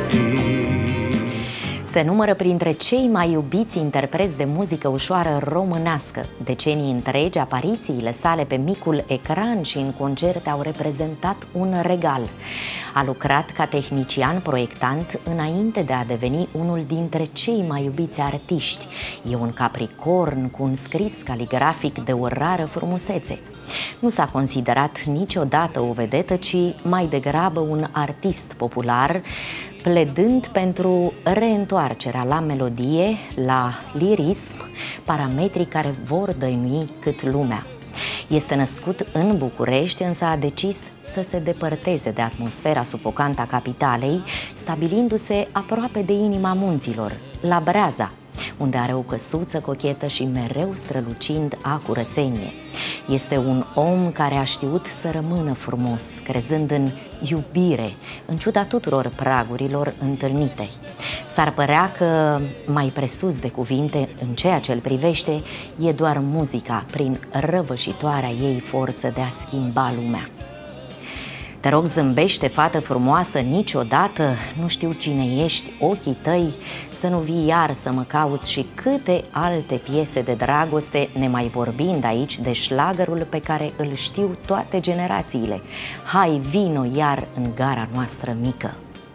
fi. Se numără printre cei mai iubiți interpreți de muzică ușoară românească. Decenii întregi, aparițiile sale pe micul ecran și în concerte au reprezentat un regal. A lucrat ca tehnician proiectant înainte de a deveni unul dintre cei mai iubiți artiști. E un capricorn cu un scris caligrafic de o rară frumusețe. Nu s-a considerat niciodată o vedetă, ci mai degrabă un artist popular, pledând pentru reîntoarcerea la melodie, la lirism, parametrii care vor dăinui cât lumea. Este născut în București, însă a decis să se depărteze de atmosfera sufocantă a capitalei, stabilindu-se aproape de inima munților, la Breaza, unde are o căsuță cochetă și mereu strălucind a curățenie. Este un om care a știut să rămână frumos, crezând în iubire, în ciuda tuturor pragurilor întâlnite. S-ar părea că mai presus de cuvinte, în ceea ce îl privește, e doar muzica, prin răvășitoarea ei forță de a schimba lumea. Te rog, zâmbește, fată frumoasă, niciodată nu știu cine ești, ochii tăi, să nu vii iar să mă cauți și câte alte piese de dragoste, nemai vorbind aici de șlagărul pe care îl știu toate generațiile. Hai, vino iar în gara noastră mică.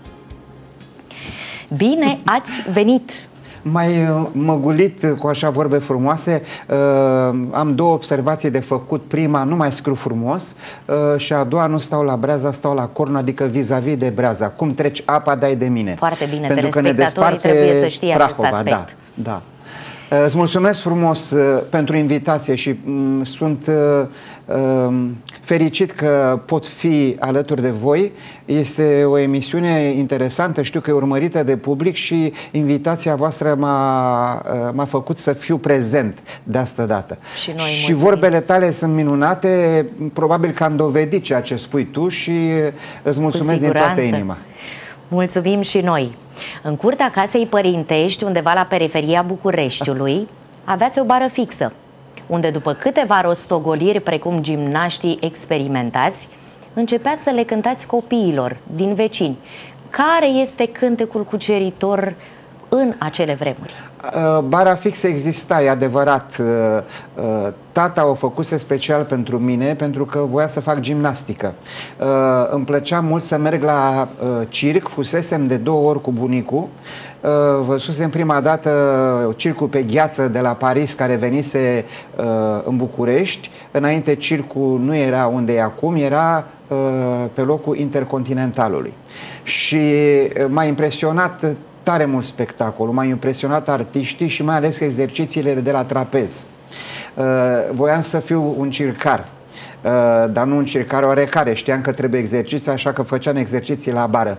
Bine ați venit! Mai măgulit cu așa vorbe frumoase, am două observații de făcut. Prima, nu mai scriu frumos, și a doua, nu stau la Breaza, stau la Corn, adică vis-a-vis de Breaza. Cum treci apa, dai de mine. Foarte bine, telespectatorii trebuie să știe acest aspect. Da, da. Îți mulțumesc frumos pentru invitație și sunt fericit că pot fi alături de voi. Este o emisiune interesantă, știu că e urmărită de public și invitația voastră m-a făcut să fiu prezent de asta dată. Și vorbele tale sunt minunate, probabil că am dovedit ceea ce spui tu și îți mulțumesc din toată inima. Mulțumim și noi. În curtea casei părintești, undeva la periferia Bucureștiului, aveați o bară fixă, unde după câteva rostogoliri precum gimnaștii experimentați, începeați să le cântați copiilor din vecini. Care este cântecul cuceritor în acele vremuri? Bara fixă exista, e adevărat. Tata o făcuse special pentru mine pentru că voia să fac gimnastică. Îmi plăcea mult să merg la circ, fusesem de 2 ori cu bunicul. Văzusem prima dată circul pe gheață de la Paris care venise în București. Înainte circul nu era unde e acum, era pe locul Intercontinentalului. Și m-a impresionat tare mult spectacolul, m-a impresionat artiștii și mai ales exercițiile de la trapez. Voiam să fiu un circar, dar nu un circar oarecare, știam că trebuie exerciții, așa că făceam exerciții la bară.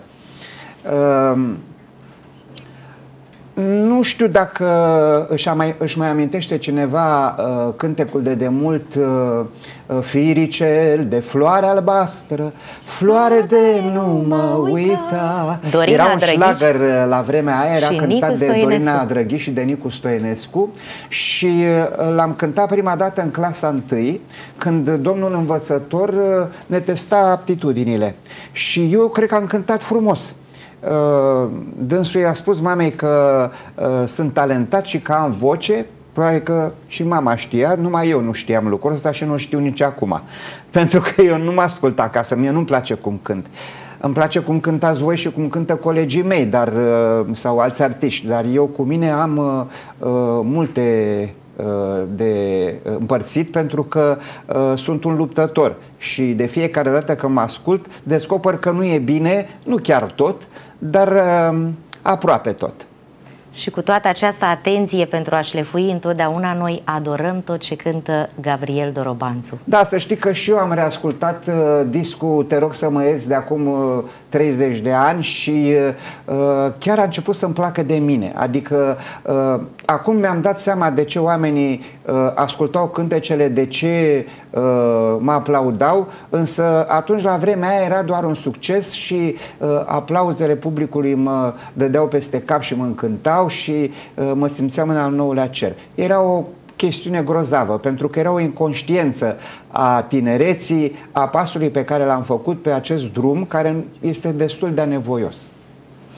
Nu știu dacă își mai amintește cineva cântecul de demult, Firicel de floare albastră, floare de nu mă uita. Era un șlagăr la vremea aia, era cântat de Dorina Drăghi și de Nicu Stoenescu și l-am cântat prima dată în clasa 1, când domnul învățător ne testa aptitudinile și eu cred că am cântat frumos. Dânsul i-a spus mamei că sunt talentat și că am voce. Probabil că și mama știa, numai eu nu știam lucrul ăsta și nu știu nici acum. Pentru că eu nu mă ascult acasă, mie nu-mi place cum cânt. Îmi place cum cântați voi și cum cântă colegii mei, sau alți artiști, dar eu cu mine am multe de împărțit pentru că sunt un luptător și de fiecare dată când mă ascult descoper că nu e bine, nu chiar tot, dar aproape tot. Și cu toată această atenție pentru a șlefui întotdeauna, noi adorăm tot ce cântă Gabriel Dorobanțu. Da, să știi că și eu am reascultat discul Te rog să mă ierți de acum 30 de ani și chiar a început să-mi placă de mine. Adică acum mi-am dat seama de ce oamenii ascultau cântecele, de ce mă aplaudau, însă atunci la vremea aia era doar un succes și aplauzele publicului mă dădeau peste cap și mă încântau și mă simțeam în al 9-lea cer. Era o chestiune grozavă, pentru că era o inconștiență a tinereții, a pasului pe care l-am făcut pe acest drum, care este destul de anevoios.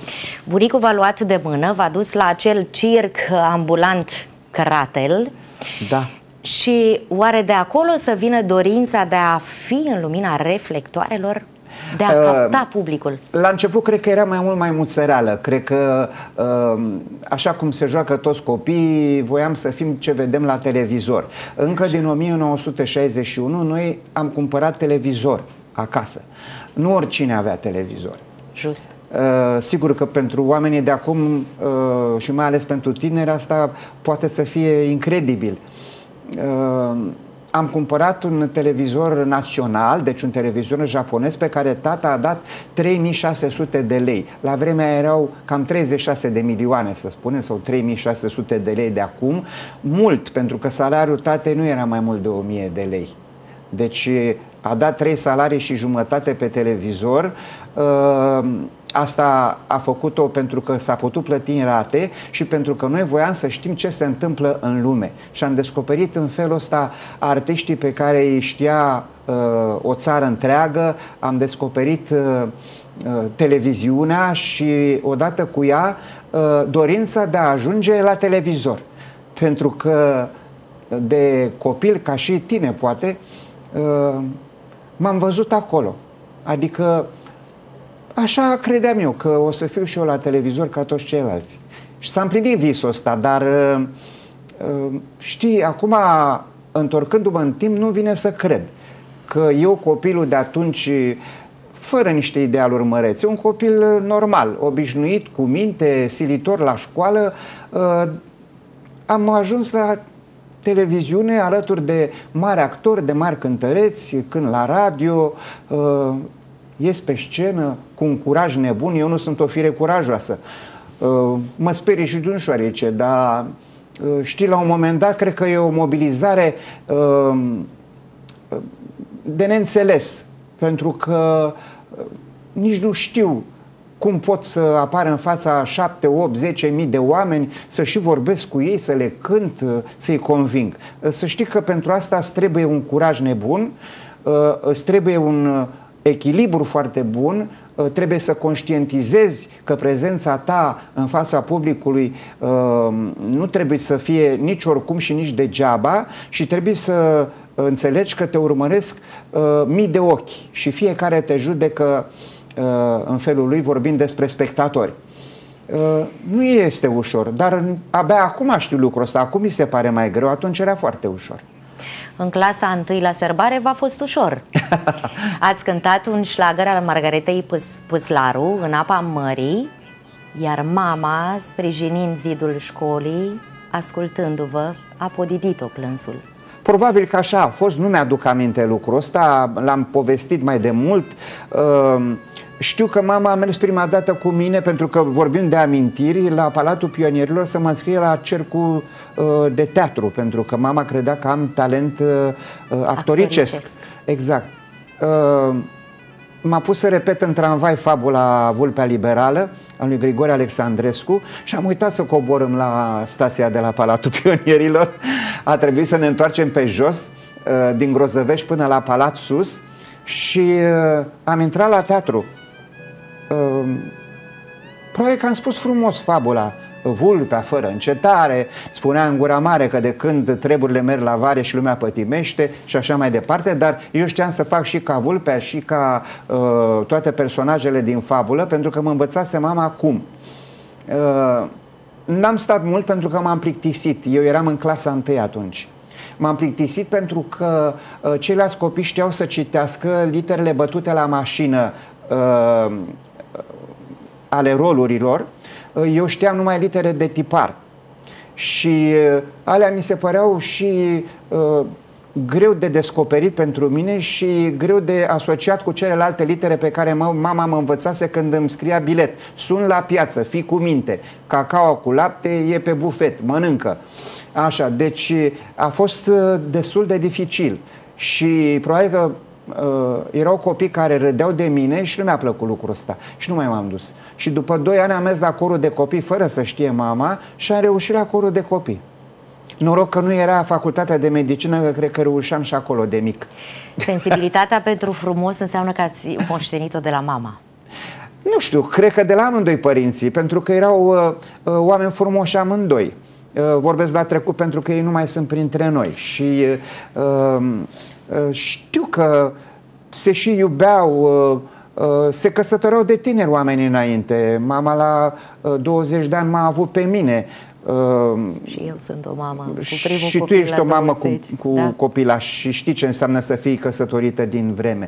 Bunicul v-a luat de mână, v-a dus la acel circ ambulant Cratel. Da. Și oare de acolo să vină dorința de a fi în lumina reflectoarelor? De a capta publicul? La început cred că era mai mult mai muțăreală. Cred că așa cum se joacă toți copiii, voiam să fim ce vedem la televizor. Încă din 1961 noi am cumpărat televizor acasă. Nu oricine avea televizor. Just. Sigur că pentru oamenii de acum și mai ales pentru tineri asta poate să fie incredibil. Am cumpărat un televizor național, deci un televizor japonez pe care tata a dat 3600 de lei. La vremea erau cam 36 de milioane, să spunem, sau 3600 de lei de acum. Mult, pentru că salariul tatei nu era mai mult de 1000 de lei. Deci a dat 3 salarii și jumătate pe televizor. Asta a făcut-o pentru că s-a putut plăti în rate și pentru că noi voiam să știm ce se întâmplă în lume. Și am descoperit în felul ăsta artiștii pe care îi știa o țară întreagă, am descoperit televiziunea și odată cu ea dorința de a ajunge la televizor. Pentru că de copil, ca și tine poate, m-am văzut acolo. Adică așa credeam eu, că o să fiu și eu la televizor ca toți ceilalți. Și s-a împlinit visul ăsta, dar știi, acum, întorcându-mă în timp, nu vine să cred că eu, copilul de atunci, fără niște idealuri mărețe, un copil normal, obișnuit, cu minte, silitor la școală, am ajuns la televiziune alături de mari actori, de mari cântăreți, cânt la radio, ies pe scenă cu un curaj nebun. Eu nu sunt o fire curajoasă. Mă sperie și de șoarece, dar știi, la un moment dat cred că e o mobilizare de neînțeles, pentru că nici nu știu cum pot să apar în fața 7, 8, 10 mii de oameni, să și vorbesc cu ei, să le cânt, să-i conving. Să știi că pentru asta îți trebuie un curaj nebun, îți trebuie un echilibru foarte bun, trebuie să conștientizezi că prezența ta în fața publicului nu trebuie să fie nici oricum și nici degeaba și trebuie să înțelegi că te urmăresc mii de ochi și fiecare te judecă în felul lui, vorbind despre spectatori. Nu este ușor, dar abia acum știu lucrul ăsta, acum mi se pare mai greu, atunci era foarte ușor. În clasa 1 la sărbare v-a fost ușor. Ați cântat un șlagăr al Margaretei Păslaru, În apa mării, iar mama, sprijinind zidul școlii, ascultându-vă, a podidit-o plânsul. Probabil că așa a fost, nu mi-aduc aminte lucrul ăsta, l-am povestit mai de mult. Știu că mama a mers prima dată cu mine, pentru că vorbim de amintiri, la Palatul Pionierilor să mă înscrie la cercul de teatru, pentru că mama credea că am talent actoricesc. Exact. M-a pus să repet în tramvai fabula Vulpea Liberală a lui Grigore Alexandrescu și am uitat să coborâm la stația de la Palatul Pionierilor. A trebuit să ne întoarcem pe jos, din Grozăvești până la Palat sus, și am intrat la teatru. Probabil că am spus frumos fabula Vulpea fără încetare, spunea în gura mare că de când treburile merg la vare și lumea pătimește și așa mai departe, dar eu știam să fac și ca Vulpea și ca toate personajele din fabulă, pentru că mă învățase mama cum. N-am stat mult pentru că m-am plictisit. Eu eram în clasa 1 atunci. M-am plictisit pentru că ceilalți copii știau să citească literele bătute la mașină ale rolurilor. Eu știam numai litere de tipar. Și alea mi se păreau și greu de descoperit pentru mine și greu de asociat cu celelalte litere pe care mama mă învățase când îmi scria bilet. Sun la piață, fii cu minte, cacao cu lapte e pe bufet, mănâncă. Așa, deci a fost destul de dificil și probabil că erau copii care râdeau de mine și nu mi-a plăcut lucrul ăsta și nu mai m-am dus. Și după 2 ani am mers la corul de copii fără să știe mama și am reușit la corul de copii. Noroc că nu era facultatea de medicină, că cred că reușeam și acolo de mic. Sensibilitatea pentru frumos înseamnă că ați moștenit-o de la mama. Nu știu, cred că de la amândoi părinții, pentru că erau oameni frumoși amândoi. Vorbesc la trecut pentru că ei nu mai sunt printre noi. Și știu că se și iubeau, se căsătoreau de tineri oameni înainte. Mama la 20 de ani m-a avut pe mine. Și eu sunt o mamă cu primul și copil tu ești la o mamă 20, cu da? copilaș și știi ce înseamnă să fii căsătorită din vreme.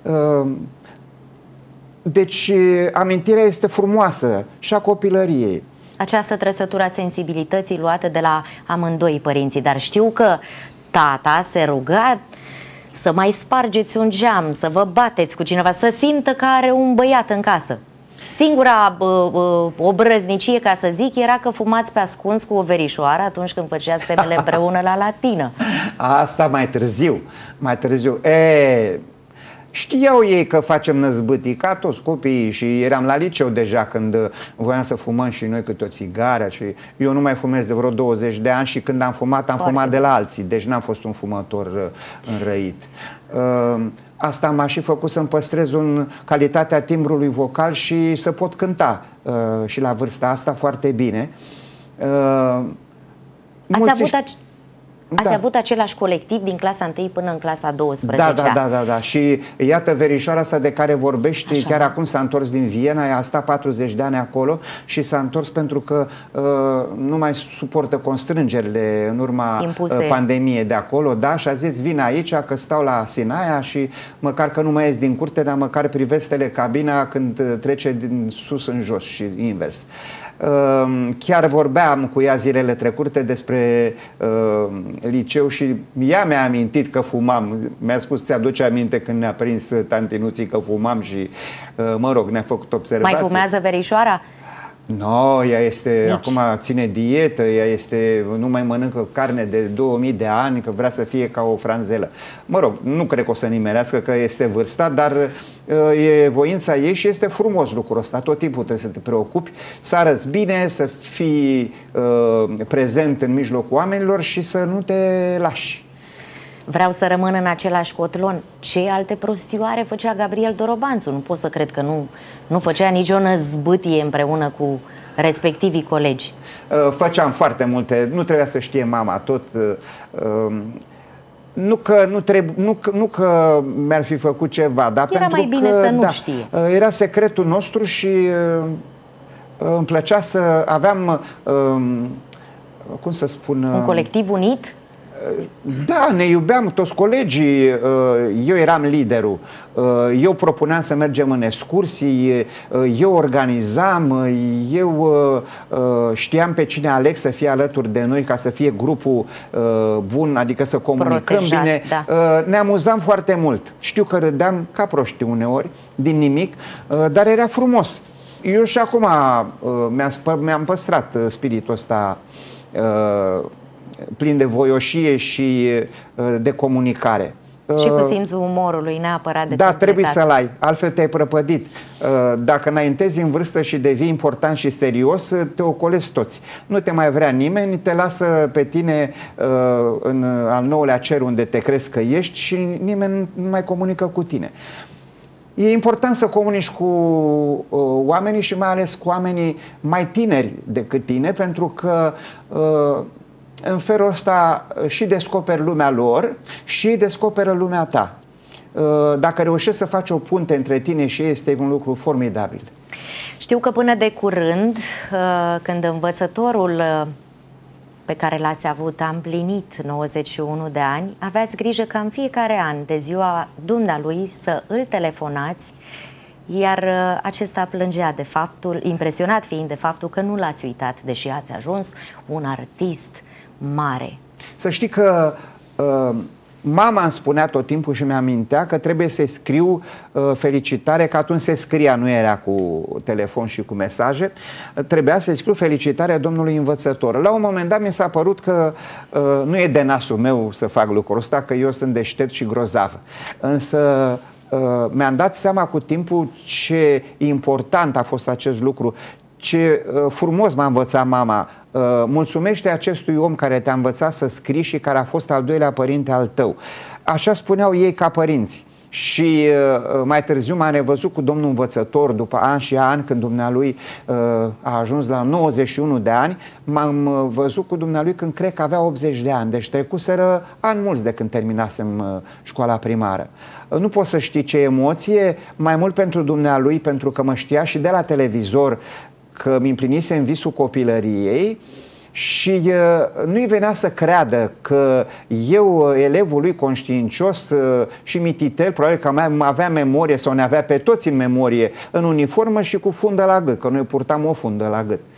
Deci amintirea este frumoasă și a copilăriei. Această trăsătură a sensibilității luată de la amândoi părinții, dar știu că tata se ruga să mai spargeți un geam, să vă bateți cu cineva, să simtă că are un băiat în casă. Singura obrăznicie, ca să zic, era că fumați pe ascuns cu o verișoară atunci când făceați temele împreună la latină. Asta mai târziu. Mai târziu. Știau ei că facem năzbâtii ca toți copiii și eram la liceu deja când voiam să fumăm și noi câte o țigară și eu nu mai fumez de vreo 20 de ani și când am fumat, am fumat de la alții, deci n-am fost un fumător înrăit. Asta m-a și făcut să-mi păstrez calitatea timbrului vocal și să pot cânta și la vârsta asta foarte bine. Ați avut același colectiv din clasa 1 până în clasa 12? Da. Și iată, verișoara asta de care vorbești, așa, chiar acum s-a întors din Viena, a stat 40 de ani acolo și s-a întors pentru că nu mai suportă constrângerile în urma pandemiei de acolo, da? Și a zis, vin aici că stau la Sinaia și măcar că nu mai ies din curte, dar măcar privesc telecabina când trece din sus în jos și invers. Chiar vorbeam cu ea zilele trecute despre liceu și ea mi-a amintit că fumam. Mi-a spus, ți-aduce aminte când ne-a prins tantinuții că fumam și, mă rog, ne-a făcut observații. Mai fumează verișoara? No, ea este, acum ține dietă, ea este, nu mai mănâncă carne de 2000 de ani, că vrea să fie ca o franzelă. Mă rog, nu cred că o să nimerească, că este vârsta, dar e voința ei și este frumos lucrul ăsta. Tot timpul trebuie să te preocupi, să arăți bine, să fii prezent în mijlocul oamenilor și să nu te lași. Vreau să rămân în același cotlon. Ce alte prostioare făcea Gabriel Dorobanțu? Nu pot să cred că nu făcea nicio năzbâtie împreună cu respectivii colegi. Făceam foarte multe. Nu trebuia să știe mama tot. Nu că mi-ar fi făcut ceva, dar era pentru mai bine că, să nu știe. Era secretul nostru și îmi plăcea să aveam, cum să spun... Un colectiv unit? Da, ne iubeam toți colegii, eu eram liderul, eu propuneam să mergem în excursii, eu organizam, eu știam pe cine aleg să fie alături de noi ca să fie grupul bun, adică să comunicăm protejat, bine. Da. Ne amuzam foarte mult. Știu că râdeam ca proști uneori, din nimic, dar era frumos. Eu și acum mi-am păstrat spiritul ăsta plin de voioșie și de comunicare. Și cu simțul umorului neapărat de Da, completat. trebuie să-l ai, altfel te-ai prăpădit. Dacă înaintezi în vârstă și devii important și serios, te ocolezi toți. Nu te mai vrea nimeni, te lasă pe tine în al 9-lea cer unde te crezi că ești și nimeni nu mai comunică cu tine. E important să comunici cu oamenii și mai ales cu oamenii mai tineri decât tine, pentru că în felul ăsta și descoperi lumea lor și descoperă lumea ta. Dacă reușești să faci o punte între tine și ei, este un lucru formidabil. Știu că până de curând, când învățătorul pe care l-ați avut a împlinit 91 de ani, aveați grijă ca în fiecare an de ziua dumnealui să îl telefonați, iar acesta plângea de faptul, impresionat fiind de faptul că nu l-ați uitat, deși ați ajuns un artist mare. Să știi că mama îmi spunea tot timpul și mi-amintea că trebuie să scriu felicitare, că atunci se scria, nu era cu telefon și cu mesaje, trebuia să scriu felicitarea domnului învățător. La un moment dat mi s-a părut că nu e de nasul meu să fac lucrul ăsta, că eu sunt deștept și grozav. Însă mi-am dat seama cu timpul ce important a fost acest lucru, ce frumos m-a învățat mama. Mulțumește acestui om care te-a învățat să scrii și care a fost al doilea părinte al tău. Așa spuneau ei ca părinți. Și mai târziu m-am revăzut cu domnul învățător după ani și ani, când dumnealui a ajuns la 91 de ani. M-am văzut cu dumnealui când cred că avea 80 de ani, deci trecuseră ani mulți de când terminasem școala primară. Nu pot să știi ce emoție, mai mult pentru dumnealui, pentru că mă știa și de la televizor că mi împlinisem visul copilăriei. Și nu-i venea să creadă că eu, elevul lui conștiincios și mititel, probabil că avea memorie sau ne avea pe toți în memorie, în uniformă și cu fundă la gât, că noi purtam o fundă la gât.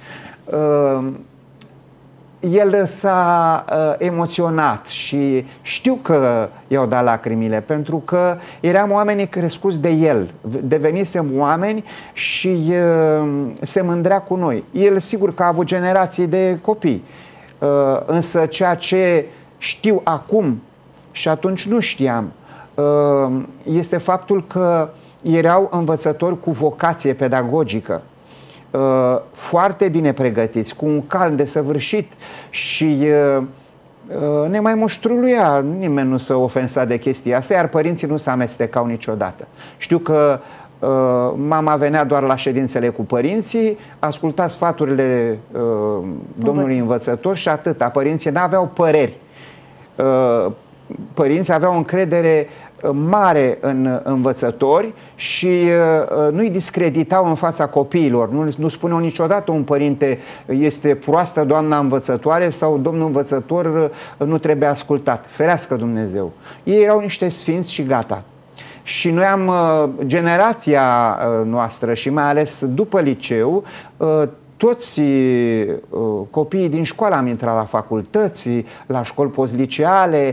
El s-a emoționat și știu că i-au dat lacrimile, pentru că eram oamenii crescuți de el, devenisem oameni și se mândrea cu noi. El sigur că a avut generații de copii, însă ceea ce știu acum și atunci nu știam, este faptul că erau învățători cu vocație pedagogică, foarte bine pregătiți, cu un calm desăvârșit și ne mai muștruluia, nimeni nu s-a ofensat de chestia asta, iar părinții nu se amestecau niciodată. Știu că mama venea doar la ședințele cu părinții, asculta sfaturile domnului învățător și atâta. Părinții n-aveau păreri. Părinții aveau încredere mare în învățători și nu-i discreditau în fața copiilor. Nu spuneau niciodată un părinte este proastă doamna învățătoare sau domnul învățător nu trebuie ascultat. Ferească Dumnezeu. Ei erau niște sfinți și gata. Și noi am, generația noastră și mai ales după liceu, toți copiii din școală am intrat la facultăți, la școli postliceale.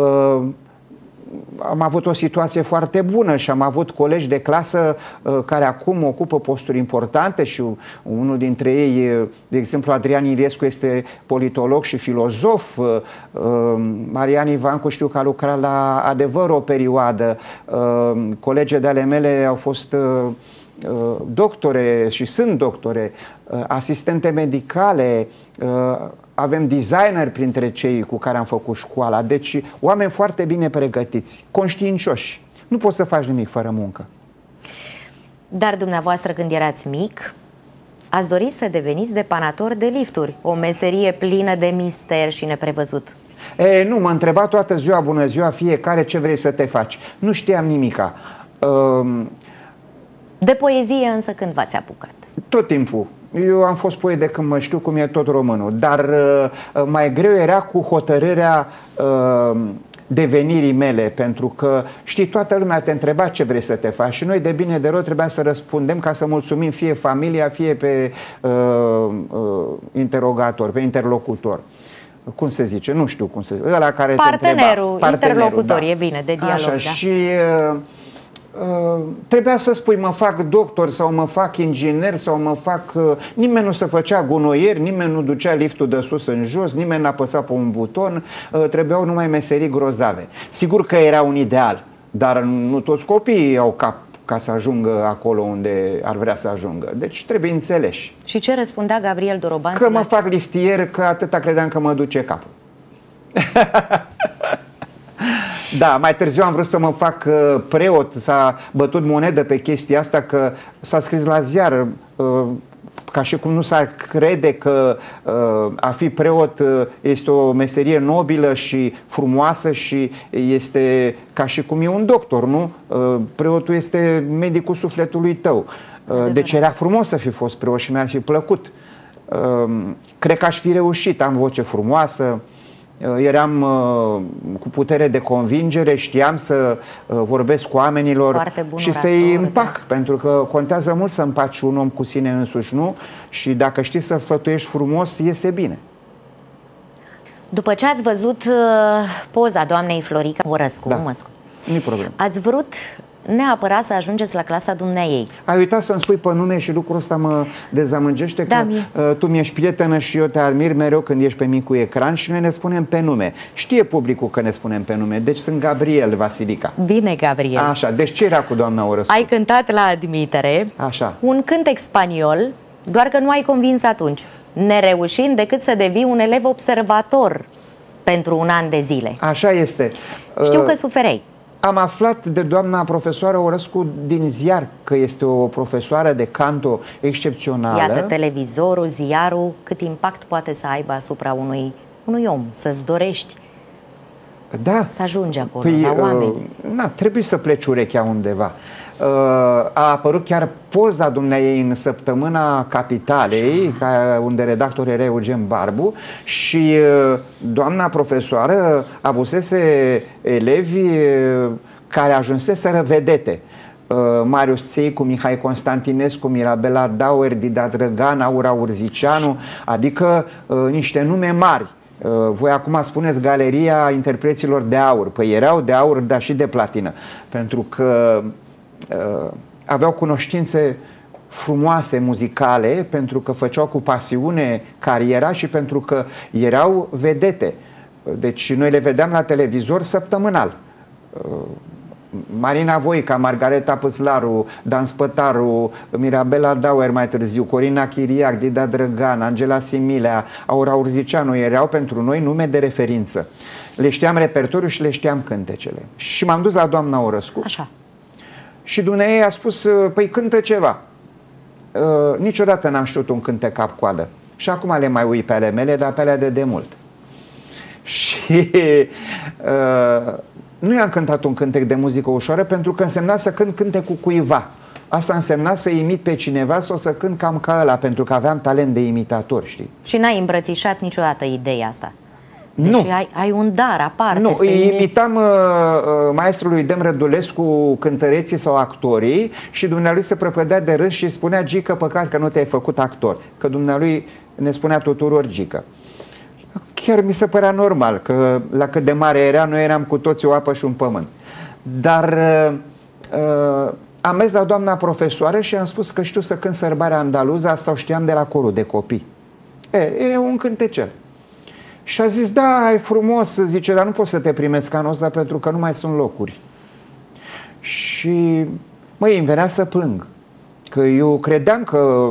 Am avut o situație foarte bună și am avut colegi de clasă care acum ocupă posturi importante și unul dintre ei, de exemplu Adrian Iliescu, este politolog și filozof. Marian Ivancu știu că a lucrat la Adevăr o perioadă. Colege de ale mele au fost doctore și sunt doctore, asistente medicale, avem designer printre cei cu care am făcut școala, deci oameni foarte bine pregătiți, conștiincioși. Nu poți să faci nimic fără muncă. Dar dumneavoastră, când erați mic, ați dorit să deveniți depanator de lifturi, o meserie plină de mister și neprevăzut. Nu, m-a întrebat toată ziua, bună ziua, fiecare ce vrei să te faci. Nu știam nimica. De poezie însă când v-ați apucat? Tot timpul. Eu am fost poet de când mă știu, cum e tot românul, dar mai greu era cu hotărârea devenirii mele, pentru că, știi, toată lumea te întreba ce vrei să te faci și noi de bine de rău trebuia să răspundem ca să mulțumim fie familia, fie pe interogator, pe interlocutor. Cum se zice? Nu știu cum se zice. Ăla care partenerul, interlocutor, da. E bine, de dialog. Așa, da. Și trebuia să spui mă fac doctor sau mă fac inginer sau mă fac... Nimeni nu se făcea gunoier, nimeni nu ducea liftul de sus în jos, nimeni n-a păsat pe un buton, trebuiau numai meserii grozave. Sigur că era un ideal, dar nu toți copiii au cap ca să ajungă acolo unde ar vrea să ajungă. Deci trebuie înțeleși. Și ce răspundea Gabriel Doroban? Că mă fac liftier, că atâta credeam că mă duce capul. Da, mai târziu am vrut să mă fac preot, s-a bătut monedă pe chestia asta, că s-a scris la ziar, ca și cum nu s-ar crede că a fi preot este o meserie nobilă și frumoasă și este ca și cum e un doctor, nu? Preotul este medicul sufletului tău. Deci era frumos să fi fost preot și mi-ar fi plăcut. Cred că aș fi reușit, am voce frumoasă, eram cu putere de convingere, știam să vorbesc cu oamenilor și să-i împac, da. Pentru că contează mult să împaci un om cu sine însuși, nu? Și dacă știi să sfătuiești frumos, iese bine. După ce ați văzut poza doamnei Florica Vorăscu, da. Nu-i problemă. Ați vrut neapărat să ajungeți la clasa dumneaei. Ai uitat să-mi spui pe nume și lucrul ăsta mă dezamăgește, da, că tu mi-ești prietenă și eu te admir mereu când ești pe micul ecran și noi ne spunem pe nume. Știe publicul că ne spunem pe nume, deci sunt Gabriel Vasilica. Bine, Gabriel. Așa, deci ce era cu doamna Orăscu? Ai cântat la admitere. Așa. Un cântec spaniol, doar că nu ai convins atunci, nereușind decât să devii un elev observator pentru un an de zile. Așa este. Știu că suferei. Am aflat de doamna profesoară Orăscu din ziar că este o profesoară de canto excepțională. Iată, televizorul, ziarul, cât impact poate să aibă asupra unui om, să-ți dorești să ajungi acolo, la oameni. Trebuie să pleci urechea undeva. A apărut chiar poza dumneaei în Săptămâna Capitalei, unde redactor era Eugen Barbu, și doamna profesoară avusese elevi care ajunseseră vedete. Marius Țeicu, Mihai Constantinescu, Mirabela Dauer, Dida Drăgan, Aura Urzicianu, adică niște nume mari. Voi acum spuneți Galeria Interpreților de Aur. Păi erau de aur, dar și de platină, pentru că aveau cunoștințe frumoase muzicale, pentru că făceau cu pasiune cariera și pentru că erau vedete. Deci noi le vedeam la televizor săptămânal. Marina Voica, Margareta Păslaru, Dan Spătaru, Mirabela Dauer mai târziu, Corina Chiriac, Dida Drăgan, Angela Similea, Aura Urzicianu erau pentru noi nume de referință. Le știam repertoriul și le știam cântecele. Și m-am dus la doamna Orăscu. Așa. Și dumneavoastră a spus, păi cântă ceva. Niciodată n-am știut un cântec cap-coadă. Și acum le mai ui pe ale mele, dar pe alea de demult. Și nu i-am cântat un cântec de muzică ușoară, pentru că însemna să cânt cântecul cuiva. Asta însemna să imit pe cineva sau să cânt cam ca ăla, pentru că aveam talent de imitator, știi? Și n-ai îmbrățișat niciodată ideea asta? Deci ai un dar aparte. Nu, imitam maestrului Dem Rădulescu cântăreții sau actorii și dumnealui se prăpădea de râs și spunea: Gică, păcat că nu te-ai făcut actor. Că dumnealui ne spunea tuturor Gică. Chiar mi se părea normal, că la cât de mare era, noi eram cu toții o apă și un pământ. Dar am mers la doamna profesoară și am spus că știu să cânt Sărbarea Andaluză, asta o știam de la corul de copii. Era un cântecel. Și a zis: da, e frumos, zice, dar nu poți să te primesc anul ăsta pentru că nu mai sunt locuri. Și măi, îmi venea să plâng, că eu credeam că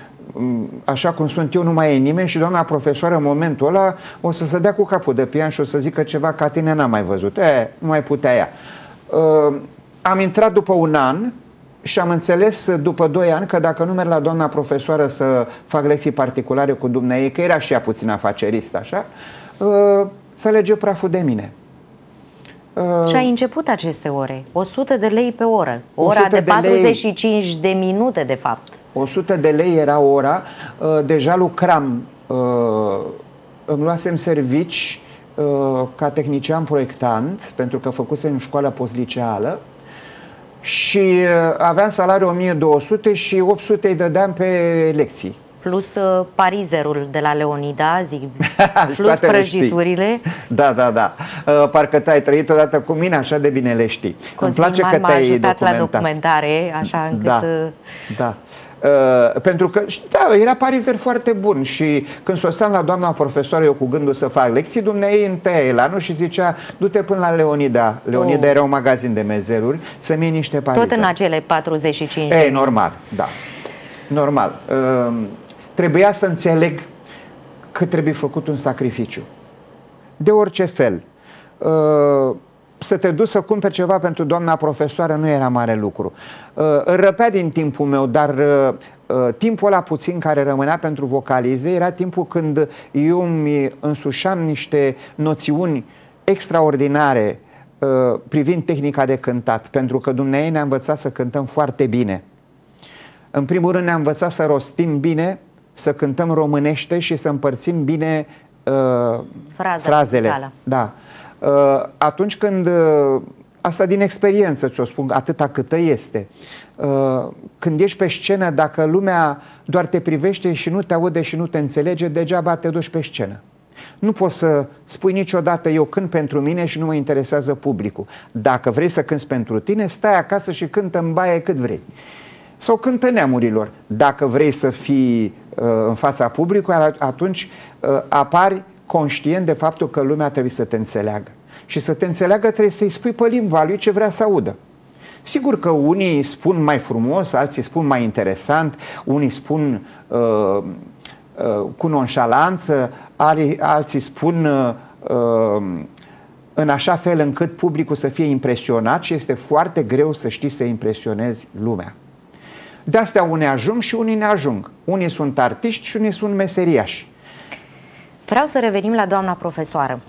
așa cum sunt eu nu mai e nimeni și doamna profesoară în momentul ăla o să se dea cu capul de pian și o să zică ceva ca tine n-am mai văzut. Nu mai putea ea. Am intrat după un an și am înțeles după 2 ani că dacă nu merg la doamna profesoară să fac lecții particulare cu dumneaei, că era și ea puțin afacerist, așa, să lege praful de mine. Și ai început aceste ore, 100 de lei pe oră, ora de 45 de minute de fapt. 100 de lei era ora, deja lucram, îmi luasem servici ca tehnician proiectant, pentru că făcusem școala postliceală și aveam salariu 1200 și 800 îi dădeam pe lecții. Plus parizerul de la Leonida, zic, plus prăjiturile. Da. Parcă te-ai trăit odată cu mine, așa de bine le știi. Îmi place că te-ai ajutat la documentare, așa încât... Da. Pentru că, da, era parizer foarte bun și când soseam la doamna profesoară, eu cu gândul să fac lecții, dumneei îmi tăia elanul și zicea: du-te până la Leonida. Leonida era un magazin de mezeruri, să-mi iei niște parizeri. Tot în acele 45 de minute. Normal, da. Normal. Trebuia să înțeleg că trebuie făcut un sacrificiu. De orice fel. Să te duci să cumperi ceva pentru doamna profesoară nu era mare lucru. Îl răpea din timpul meu, dar timpul ăla puțin care rămânea pentru vocalize era timpul când eu îmi însușeam niște noțiuni extraordinare privind tehnica de cântat, pentru că dumneavoastră ne-a învățat să cântăm foarte bine. În primul rând ne-a învățat să rostim bine, să cântăm românește și să împărțim bine frazele. Da. Atunci când, asta din experiență ți-o spun, atâta câtă este, când ești pe scenă, dacă lumea doar te privește și nu te aude și nu te înțelege, degeaba te duci pe scenă. Nu poți să spui niciodată: eu cânt pentru mine și nu mă interesează publicul. Dacă vrei să cânți pentru tine, stai acasă și cântă în baie cât vrei. Sau cântă neamurilor. Dacă vrei să fii în fața publicului, atunci apari conștient de faptul că lumea trebuie să te înțeleagă. Și să te înțeleagă trebuie să-i spui pe limba lui ce vrea să audă. Sigur că unii spun mai frumos, alții spun mai interesant, unii spun cu nonșalanță, alții spun în așa fel încât publicul să fie impresionat și este foarte greu să știi să impresionezi lumea. De astea unii ajung și unii ne ajung. Unii sunt artiști și unii sunt meseriași. Vreau să revenim la doamna profesoară.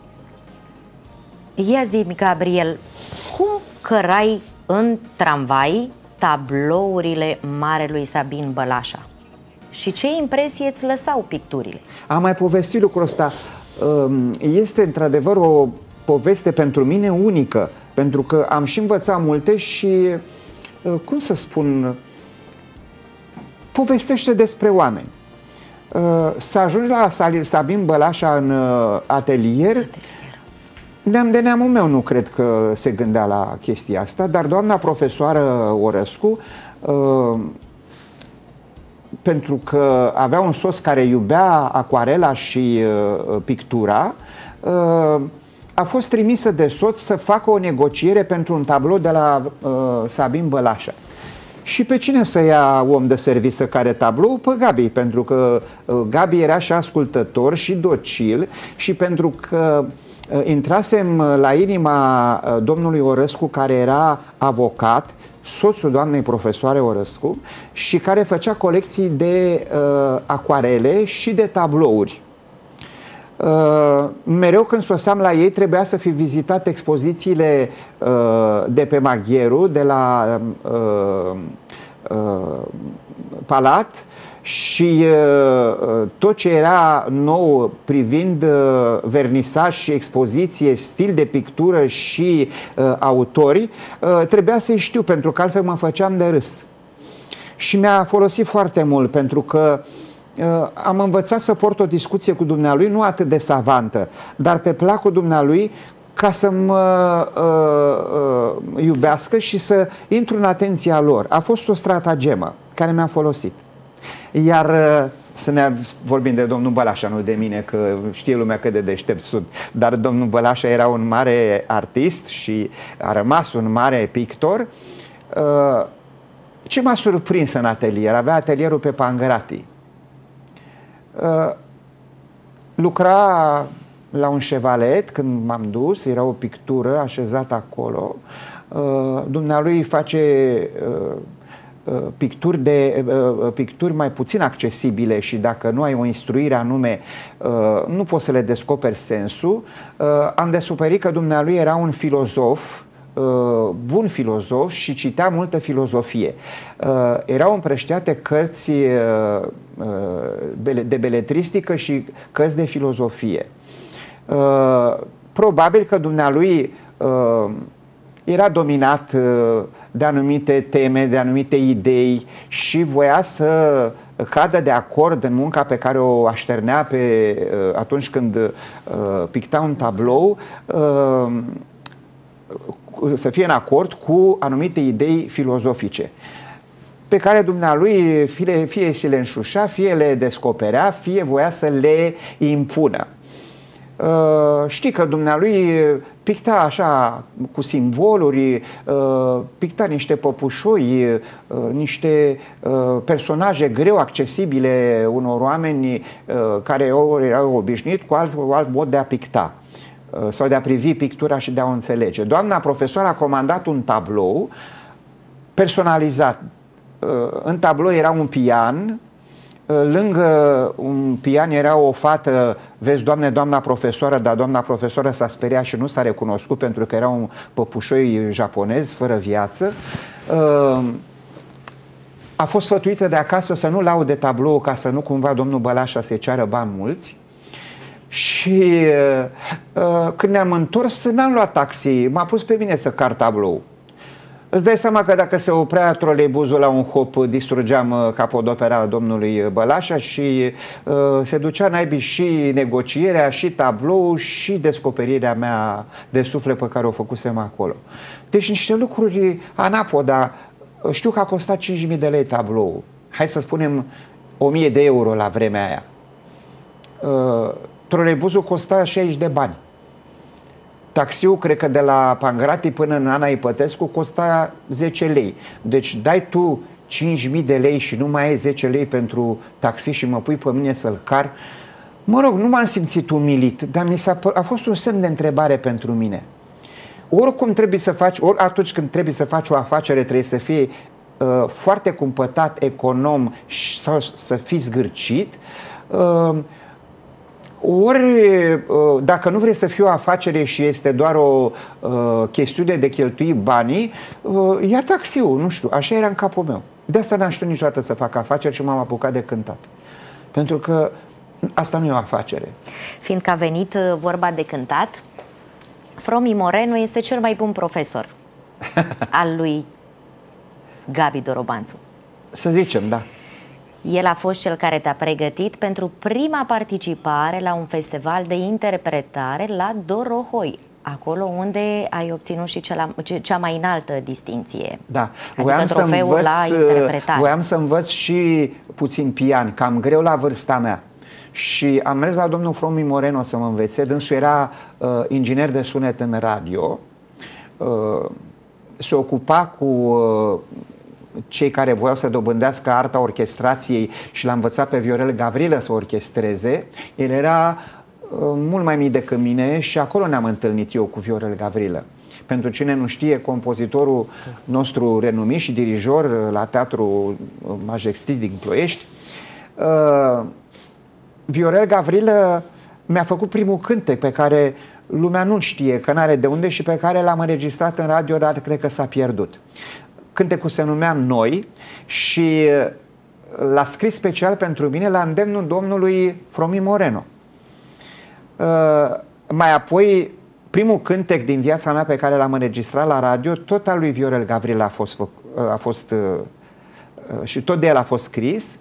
Ia zi-mi, Gabriel, cum cărai în tramvai tablourile marelui Sabin Bălașa? Și ce impresie îți lăsau picturile? Am mai povestit lucrul ăsta. Este într-adevăr o poveste pentru mine unică, pentru că am și învățat multe și, cum să spun, povestește despre oameni. Să ajungi la Sabin Bălașa în atelier, neam de neamul meu nu cred că se gândea la chestia asta, dar doamna profesoară Orăscu, pentru că avea un soț care iubea acuarela și pictura, a fost trimisă de soț să facă o negociere pentru un tablou de la Sabin Bălașa. Și pe cine să ia om de serviciu să care tablou? Pe Gabi, pentru că Gabi era și ascultător și docil și pentru că intrasem la inima domnului Orăscu, care era avocat, soțul doamnei profesoare Orăscu, și care făcea colecții de acuarele și de tablouri. Mereu când soseam la ei trebuia să fi vizitat expozițiile de pe Magheru, de la Palat, și tot ce era nou privind vernisaj și expoziție, stil de pictură și autori, trebuia să-i știu, pentru că altfel mă făceam de râs. Și mi-a folosit foarte mult, pentru că am învățat să port o discuție cu dumnealui, nu atât de savantă, dar pe placul dumnealui, ca să mă iubească și să intru în atenția lor. A fost o stratagemă care mi-a folosit. Iar să ne vorbim de domnul Bălașa, nu de mine, că știe lumea cât de deștept sunt, dar domnul Bălașa era un mare artist și a rămas un mare pictor. Ce m-a surprins în atelier? Avea atelierul pe Pangrati. Lucra la un șevalet când m-am dus, era o pictură așezată acolo. Dumnealui face picturi mai puțin accesibile și dacă nu ai o instruire anume, nu poți să le descoperi sensul. Am descoperit că dumnealui era un filozof, bun filozof, și citea multă filozofie. Erau împrăștiate cărți de beletristică și cărți de filozofie. Probabil că dumnealui era dominat de anumite teme, de anumite idei și voia să cadă de acord în munca pe care o așternea atunci când picta un tablou, să fie în acord cu anumite idei filozofice, pe care dumnealui fie se le înșușea, fie le descoperea, fie voia să le impună. Știi că dumnealui picta așa cu simboluri, picta niște păpușoi, niște personaje greu accesibile unor oameni care erau obișnuit cu alt mod de a picta sau de a privi pictura și de a o înțelege. Doamna profesoară a comandat un tablou personalizat. În tablou era un pian, lângă un pian era o fată. Vezi, Doamne, doamna profesoară, dar doamna profesoară s-a speriat și nu s-a recunoscut pentru că era un păpușoi japonez fără viață. A fost sfătuită de acasă să nu laude tablou, ca să nu cumva domnul Bălașa să-i ceară bani mulți. Și când ne-am întors, n-am luat taxi, m-a pus pe mine să car tablou. Îți dai seama că dacă se oprea troleibuzul la un hop, distrugeam capodopera domnului Bălașa și se ducea naibii și negocierea, și tablou, și descoperirea mea de suflet pe care o făcusem acolo. Deci niște lucruri anapoda. Știu că a costat 5.000 de lei tablou. Hai să spunem 1.000 de euro la vremea aia. Troleibuzul costa 60 de bani. Taxiul, cred că de la Pangrati până în Ana Ipătescu, costa 10 lei. Deci dai tu 5.000 de lei și nu mai ai 10 lei pentru taxi și mă pui pe mine să-l car. Mă rog, nu m-am simțit umilit, dar a fost un semn de întrebare pentru mine. Oricum trebuie să faci, ori atunci când trebuie să faci o afacere, trebuie să fie foarte cumpătat, econom sau să fii zgârcit. Ori dacă nu vrei să fie o afacere și este doar o chestiune de cheltui banii, ia taxiul, nu știu, așa era în capul meu. De asta n-am știut niciodată să fac afaceri și m-am apucat de cântat. Pentru că asta nu e o afacere. Fiindcă a venit vorba de cântat, Fromi Moreno este cel mai bun profesor al lui Gabi Dorobanțu. Să zicem, da. El a fost cel care te-a pregătit pentru prima participare la un festival de interpretare la Dorohoi, acolo unde ai obținut și cea mai înaltă distinție. Da, adică trofeul la interpretare. Voiam să învăț și puțin pian, cam greu la vârsta mea. Și am mers la domnul Fromi Moreno să mă învețe. Dânsul era inginer de sunet în radio. Se ocupa cu cei care voiau să dobândească arta orchestrației și l-a învățat pe Viorel Gavrilă să orchestreze. El era mult mai mic decât mine și acolo ne-am întâlnit eu cu Viorel Gavrilă. Pentru cine nu știe, compozitorul nostru renumit și dirijor la Teatrul Majestic din Ploiești, Viorel Gavrilă mi-a făcut primul cântec pe care lumea nu știe, că n-are de unde, și pe care l-am înregistrat în radio, dar cred că s-a pierdut. Cântecul se numea Noi și l-a scris special pentru mine la îndemnul domnului Fromi Moreno. Mai apoi, primul cântec din viața mea pe care l-am înregistrat la radio, tot al lui Viorel Gavrilă a fost și tot de el a fost scris.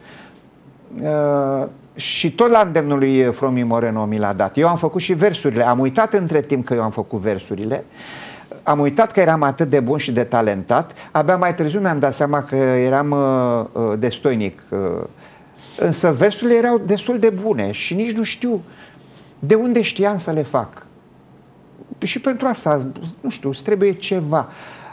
Și tot la îndemnul lui Fromi Moreno mi l-a dat. Eu am făcut și versurile. Am uitat între timp că eu am făcut versurile. Am uitat că eram atât de bun și de talentat. Abia mai târziu mi-am dat seama că eram destoinic. Însă versurile erau destul de bune și nici nu știu de unde știam să le fac. Și pentru asta, nu știu, îți trebuie ceva.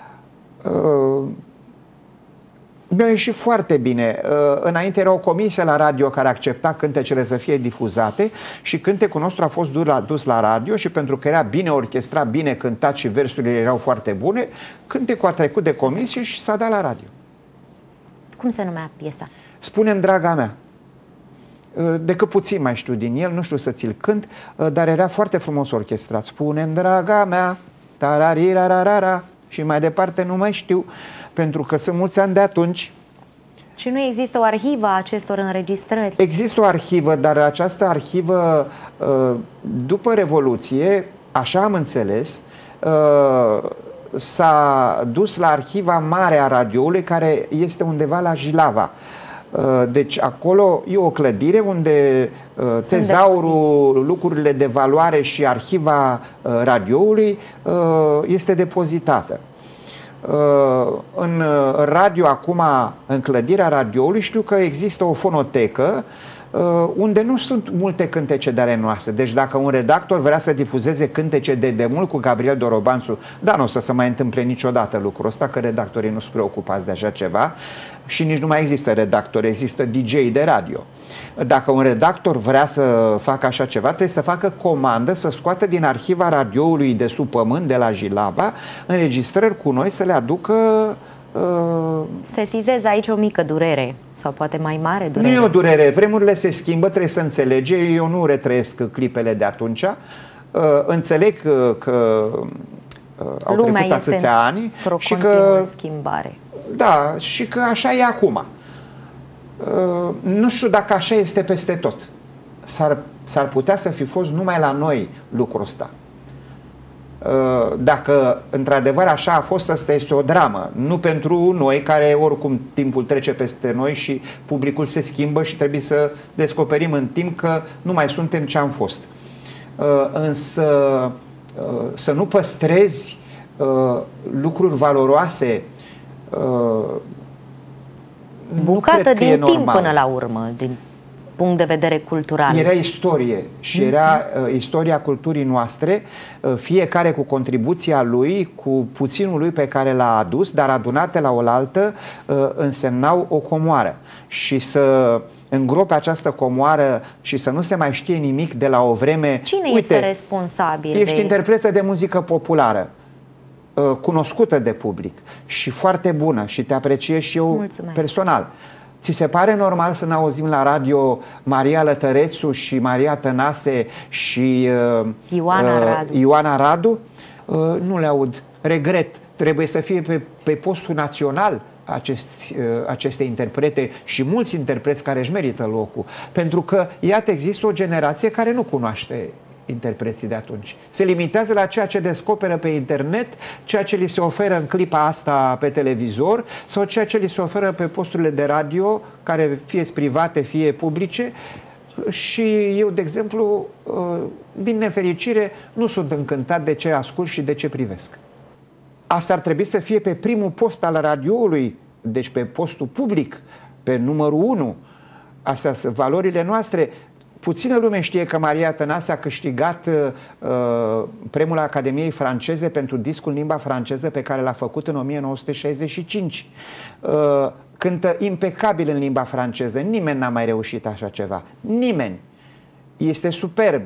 Mi-a ieșit foarte bine. Înainte era o comisie la radio care accepta cântecele să fie difuzate și cântecul nostru a fost dus la radio și pentru că era bine orchestrat, bine cântat și versurile erau foarte bune, cântecul a trecut de comisie și s-a dat la radio. Cum se numea piesa? Spune-mi, draga mea. Decât puțin mai știu din el, nu știu să ți-l cânt, dar era foarte frumos orchestrat. Spune-mi, draga mea, tararirarara, și mai departe nu mai știu, pentru că sunt mulți ani de atunci. Și nu există o arhivă a acestor înregistrări? Există o arhivă, dar această arhivă, după Revoluție, așa am înțeles, s-a dus la arhiva mare a radioului, care este undeva la Jilava. Deci acolo e o clădire unde tezaurul, lucrurile de valoare și arhiva radioului este depozitată. În radio acum, în clădirea radioului, știu că există o fonotecă unde nu sunt multe cântece de ale noastre. Deci dacă un redactor vrea să difuzeze cântece de demult cu Gabriel Dorobanțu, da, nu o să se mai întâmple niciodată lucrul ăsta, că redactorii nu sunt preocupați de așa ceva și nici nu mai există redactori, există DJ de radio. Dacă un redactor vrea să facă așa ceva, trebuie să facă comandă, să scoată din arhiva radioului de sub pământ, de la Jilava, înregistrări cu noi, să le aducă. Sesizez aici o mică durere, sau poate mai mare durere. Nu e o durere, vremurile se schimbă, trebuie să înțelege. Eu nu retrăiesc clipele de atunci. Înțeleg că au lumea trecut atâția ani și că schimbare. Da, și că așa e acum. Nu știu dacă așa este peste tot. S-ar putea să fi fost numai la noi lucrul ăsta. Dacă într-adevăr așa a fost, asta este o dramă. Nu pentru noi, care oricum timpul trece peste noi și publicul se schimbă și trebuie să descoperim în timp că nu mai suntem ce am fost. Însă să nu păstrezi lucruri valoroase, bucată din timp până la urmă, din punct de vedere cultural. Era istorie și era istoria culturii noastre, fiecare cu contribuția lui, cu puținul lui pe care l-a adus, dar adunate la oaltă însemnau o comoară. Și să îngrope această comoară și să nu se mai știe nimic de la o vreme. Cine este responsabil? Ești interpretă de muzică populară, cunoscută de public și foarte bună și te apreciez și eu personal. Ți se pare normal să ne auzim la radio Maria Lătărețu și Maria Tănase și Ioana Radu? Nu le aud. Regret. Trebuie să fie pe postul național aceste interprete și mulți interpreți care își merită locul. Pentru că, iată, există o generație care nu cunoaște interpreții de atunci. Se limitează la ceea ce descoperă pe internet, ceea ce li se oferă în clipa asta pe televizor sau ceea ce li se oferă pe posturile de radio, care fie private, fie publice. Și eu, de exemplu, din nefericire, nu sunt încântat de ce ascult și de ce privesc. Asta ar trebui să fie pe primul post al radioului, deci pe postul public, pe numărul 1. Astea sunt valorile noastre. Puțină lume știe că Maria Tănase a câștigat premiul Academiei franceze pentru discul în limba franceză pe care l-a făcut în 1965. Cântă impecabil în limba franceză. Nimeni n-a mai reușit așa ceva. Nimeni. Este superb.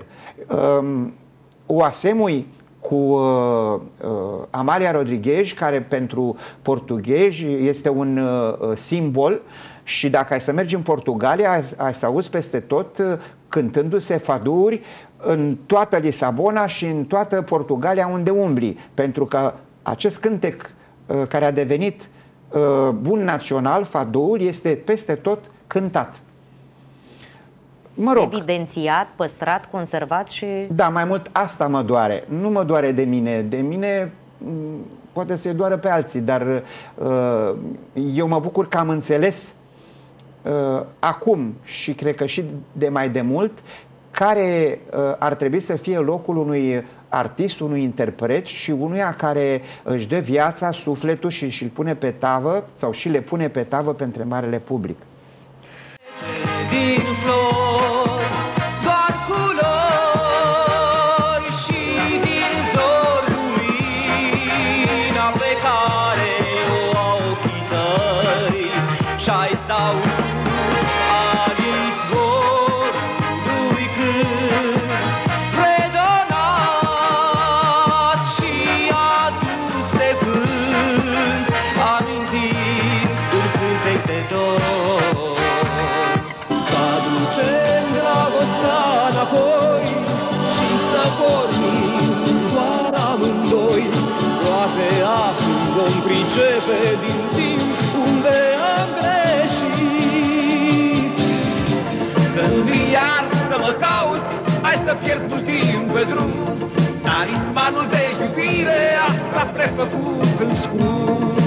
O asemui cu Amalia Rodriguez, care pentru portughezi este un simbol. Și dacă ai să mergi în Portugalia, ai să auzi peste tot cântându-se faduri în toată Lisabona și în toată Portugalia unde umbli. Pentru că acest cântec care a devenit bun național, fadul, este peste tot cântat. Mă rog. Evidențiat, păstrat, conservat și... Da, mai mult asta mă doare. Nu mă doare de mine. De mine poate să-i doară pe alții, dar eu mă bucur că am înțeles acum și cred că și de mai de mult care ar trebui să fie locul unui artist, unui interpret și unuia care își dă viața, sufletul și îl pune pe tavă sau și le pune pe tavă pentru marele public. Din flori, doar culori și din zori lumina pe care o au ochii tăi și-ai sau pricepe din timp unde am greșit. Să-mi vii iar să mă cauți, hai să pierzi mult timp pe drum, talismanul de iubire asta prefăcut în scurt.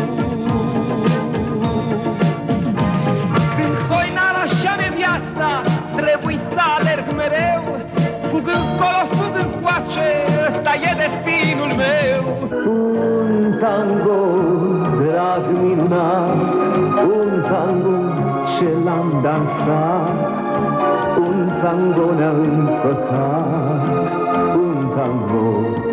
Sunt hoinar, așa-mi viața, trebuie să alerg mereu, fug încolo, fug încoace, ăsta e destinul meu. Un tango drag minunat, un tango ce l-am dansat, un tango ne-a împăcat, un tango.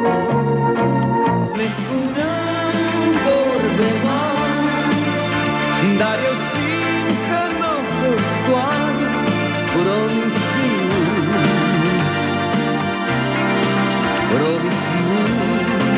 Ne spuneam vorbe mari, dar eu simt că n-au fost doar promisiuni.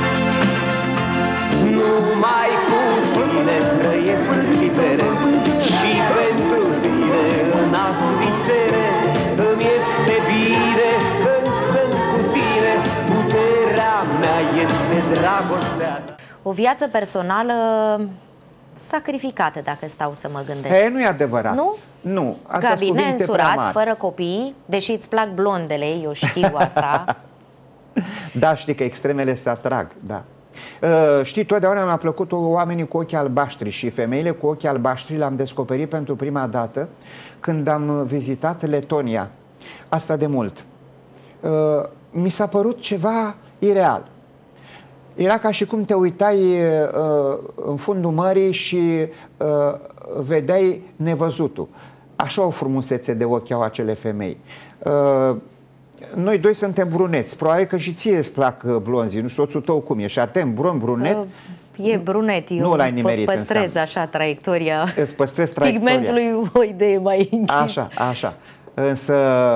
Numai cu tine trăiesc diferent și pentru tine în visere îmi este bine când sunt cu tine, puterea mea este dragostea. O viață personală sacrificată, dacă stau să mă gândesc. Nu e adevărat. Nu? Nu. Gabi, neînsurat, fără copii, deși îți plac blondele, eu știu asta. Da, știi că extremele se atrag, da. Știi, totdeauna mi-a plăcut oamenii cu ochii albaștri și femeile cu ochii albaștri le-am descoperit pentru prima dată când am vizitat Letonia. Asta de mult. Mi s-a părut ceva ireal. Era ca și cum te uitai în fundul mării și vedeai nevăzutul. Așa o frumusețe de ochi au acele femei. Noi doi suntem bruneți. Probabil că și ție îți plac blonzii. Nu, soțul tău cum e? Șaten, brunet? E brunet, eu păstrez așa traiectoria. Îți păstrez traiectoria pigmentului, o idee mai închisă. Așa, așa. Însă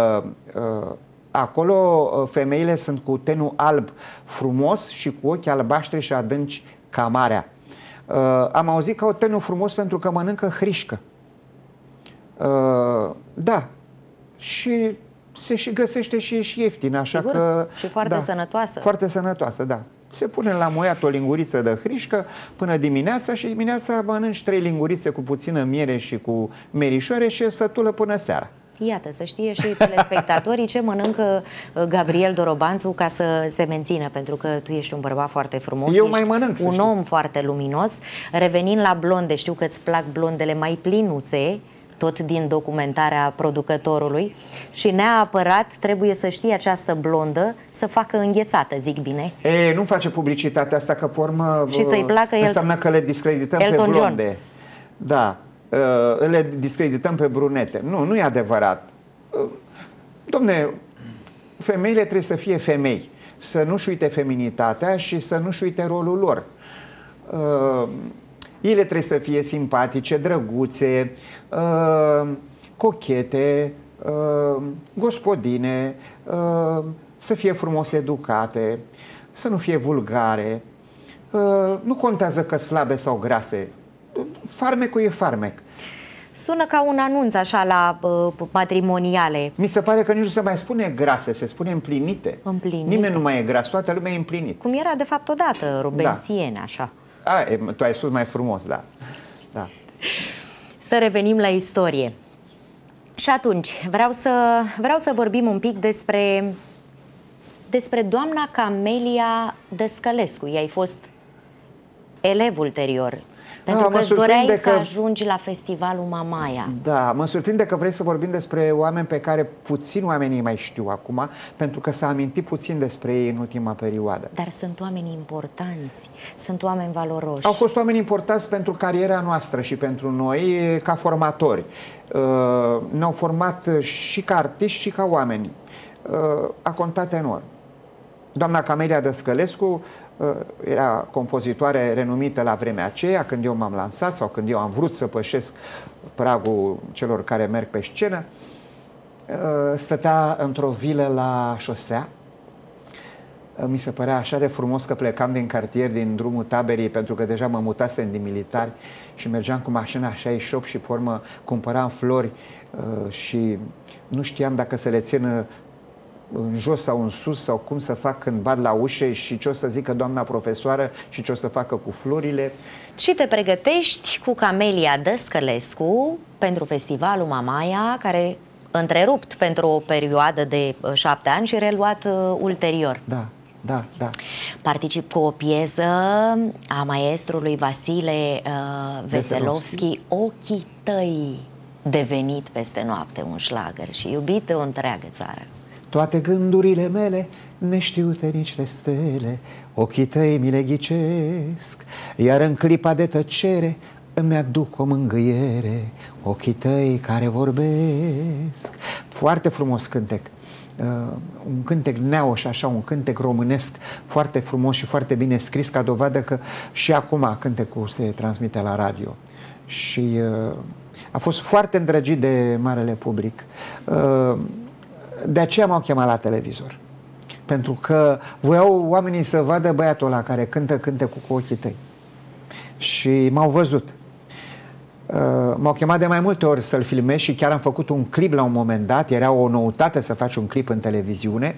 acolo femeile sunt cu tenul alb frumos și cu ochi albaștri și adânci ca marea. Am auzit că au tenul frumos pentru că mănâncă hrișcă. Da. Și se și găsește și e și ieftin, așa. Sigur? Că și foarte sănătoasă. Foarte sănătoasă, da. Se pune la moiat o linguriță de hrișcă până dimineața și dimineața mănânci 3 lingurițe cu puțină miere și cu merișoare și e sătulă până seara. Iată, să știe și telespectatorii ce mănâncă Gabriel Dorobanțu ca să se mențină, pentru că tu ești un bărbat foarte frumos. Eu mai mănânc, un om foarte luminos. Revenind la blonde, știu că îți plac blondele mai plinuțe, tot din documentarea producătorului, și neapărat trebuie să știe această blondă să facă înghețată, zic bine? Nu face publicitatea asta, că pe urmă și să-i placă înseamnă că le discredităm Elton pe blonde. John. Da, le discredităm pe brunete. Nu, nu e adevărat. Dom'le, femeile trebuie să fie femei, să nu-și uite feminitatea și să nu-și uite rolul lor. Ele trebuie să fie simpatice, drăguțe, cochete, gospodine, să fie frumos educate, să nu fie vulgare. Nu contează că slabe sau grase. Farmecul e farmec. Sună ca un anunț așa la matrimoniale. Mi se pare că nici nu se mai spune grase, se spune împlinite. Împlinite. Nimeni nu mai e gras, toată lumea e împlinit. Cum era de fapt odată, Rubensiene, așa. Tu ai spus mai frumos, da. Să revenim la istorie. Și atunci, vreau să vorbim un pic despre doamna Camelia Dăscălescu. Ea ai fost elev ulterior. Pentru că îți doreai să ajungi la festivalul Mamaia. Da, mă surprinde că vrei să vorbim despre oameni pe care puțin oamenii mai știu acum, pentru că s-a amintit puțin despre ei în ultima perioadă. Dar sunt oameni importanți, sunt oameni valoroși. Au fost oameni importanți pentru cariera noastră și pentru noi ca formatori. Ne-au format și ca artiști și ca oameni. A contat enorm. Doamna Camelia Dăscălescu era compozitoare renumită la vremea aceea, când eu m-am lansat sau când eu am vrut să pășesc pragul celor care merg pe scenă. Stătea într-o vilă la șosea. Mi se părea așa de frumos că plecam din cartier, din drumul Taberii, pentru că deja mă mutasem din militari și mergeam cu mașina 68 și pe urmă cumpăram flori și nu știam dacă să le țin în jos sau în sus sau cum să fac când bat la ușă și ce o să zică doamna profesoară și ce o să facă cu florile. Și te pregătești cu Camelia Dăscălescu pentru festivalul Mamaia, care întrerupt pentru o perioadă de 7 ani și reluat ulterior. Da. Particip cu o piesă a maestrului Vasile Veselovski, Ochii tăi, devenit peste noapte un șlagăr și iubit de o întreagă țară. Toate gândurile mele, neștiute nici de stele, ochii tăi mi le ghicesc, iar în clipa de tăcere îmi aduc o mângâiere, ochii tăi care vorbesc. Foarte frumos cântec. Un cântec neauș, așa, un cântec românesc foarte frumos și foarte bine scris, ca dovadă că și acum cântecul se transmite la radio. Și a fost foarte îndrăgit de marele public. De aceea m-au chemat la televizor. Pentru că voiau oamenii să vadă băiatul ăla care cântă cântecul cu ochii tăi. Și m-au văzut. M-au chemat de mai multe ori să-l filmez și chiar am făcut un clip la un moment dat. Era o noutate să faci un clip în televiziune.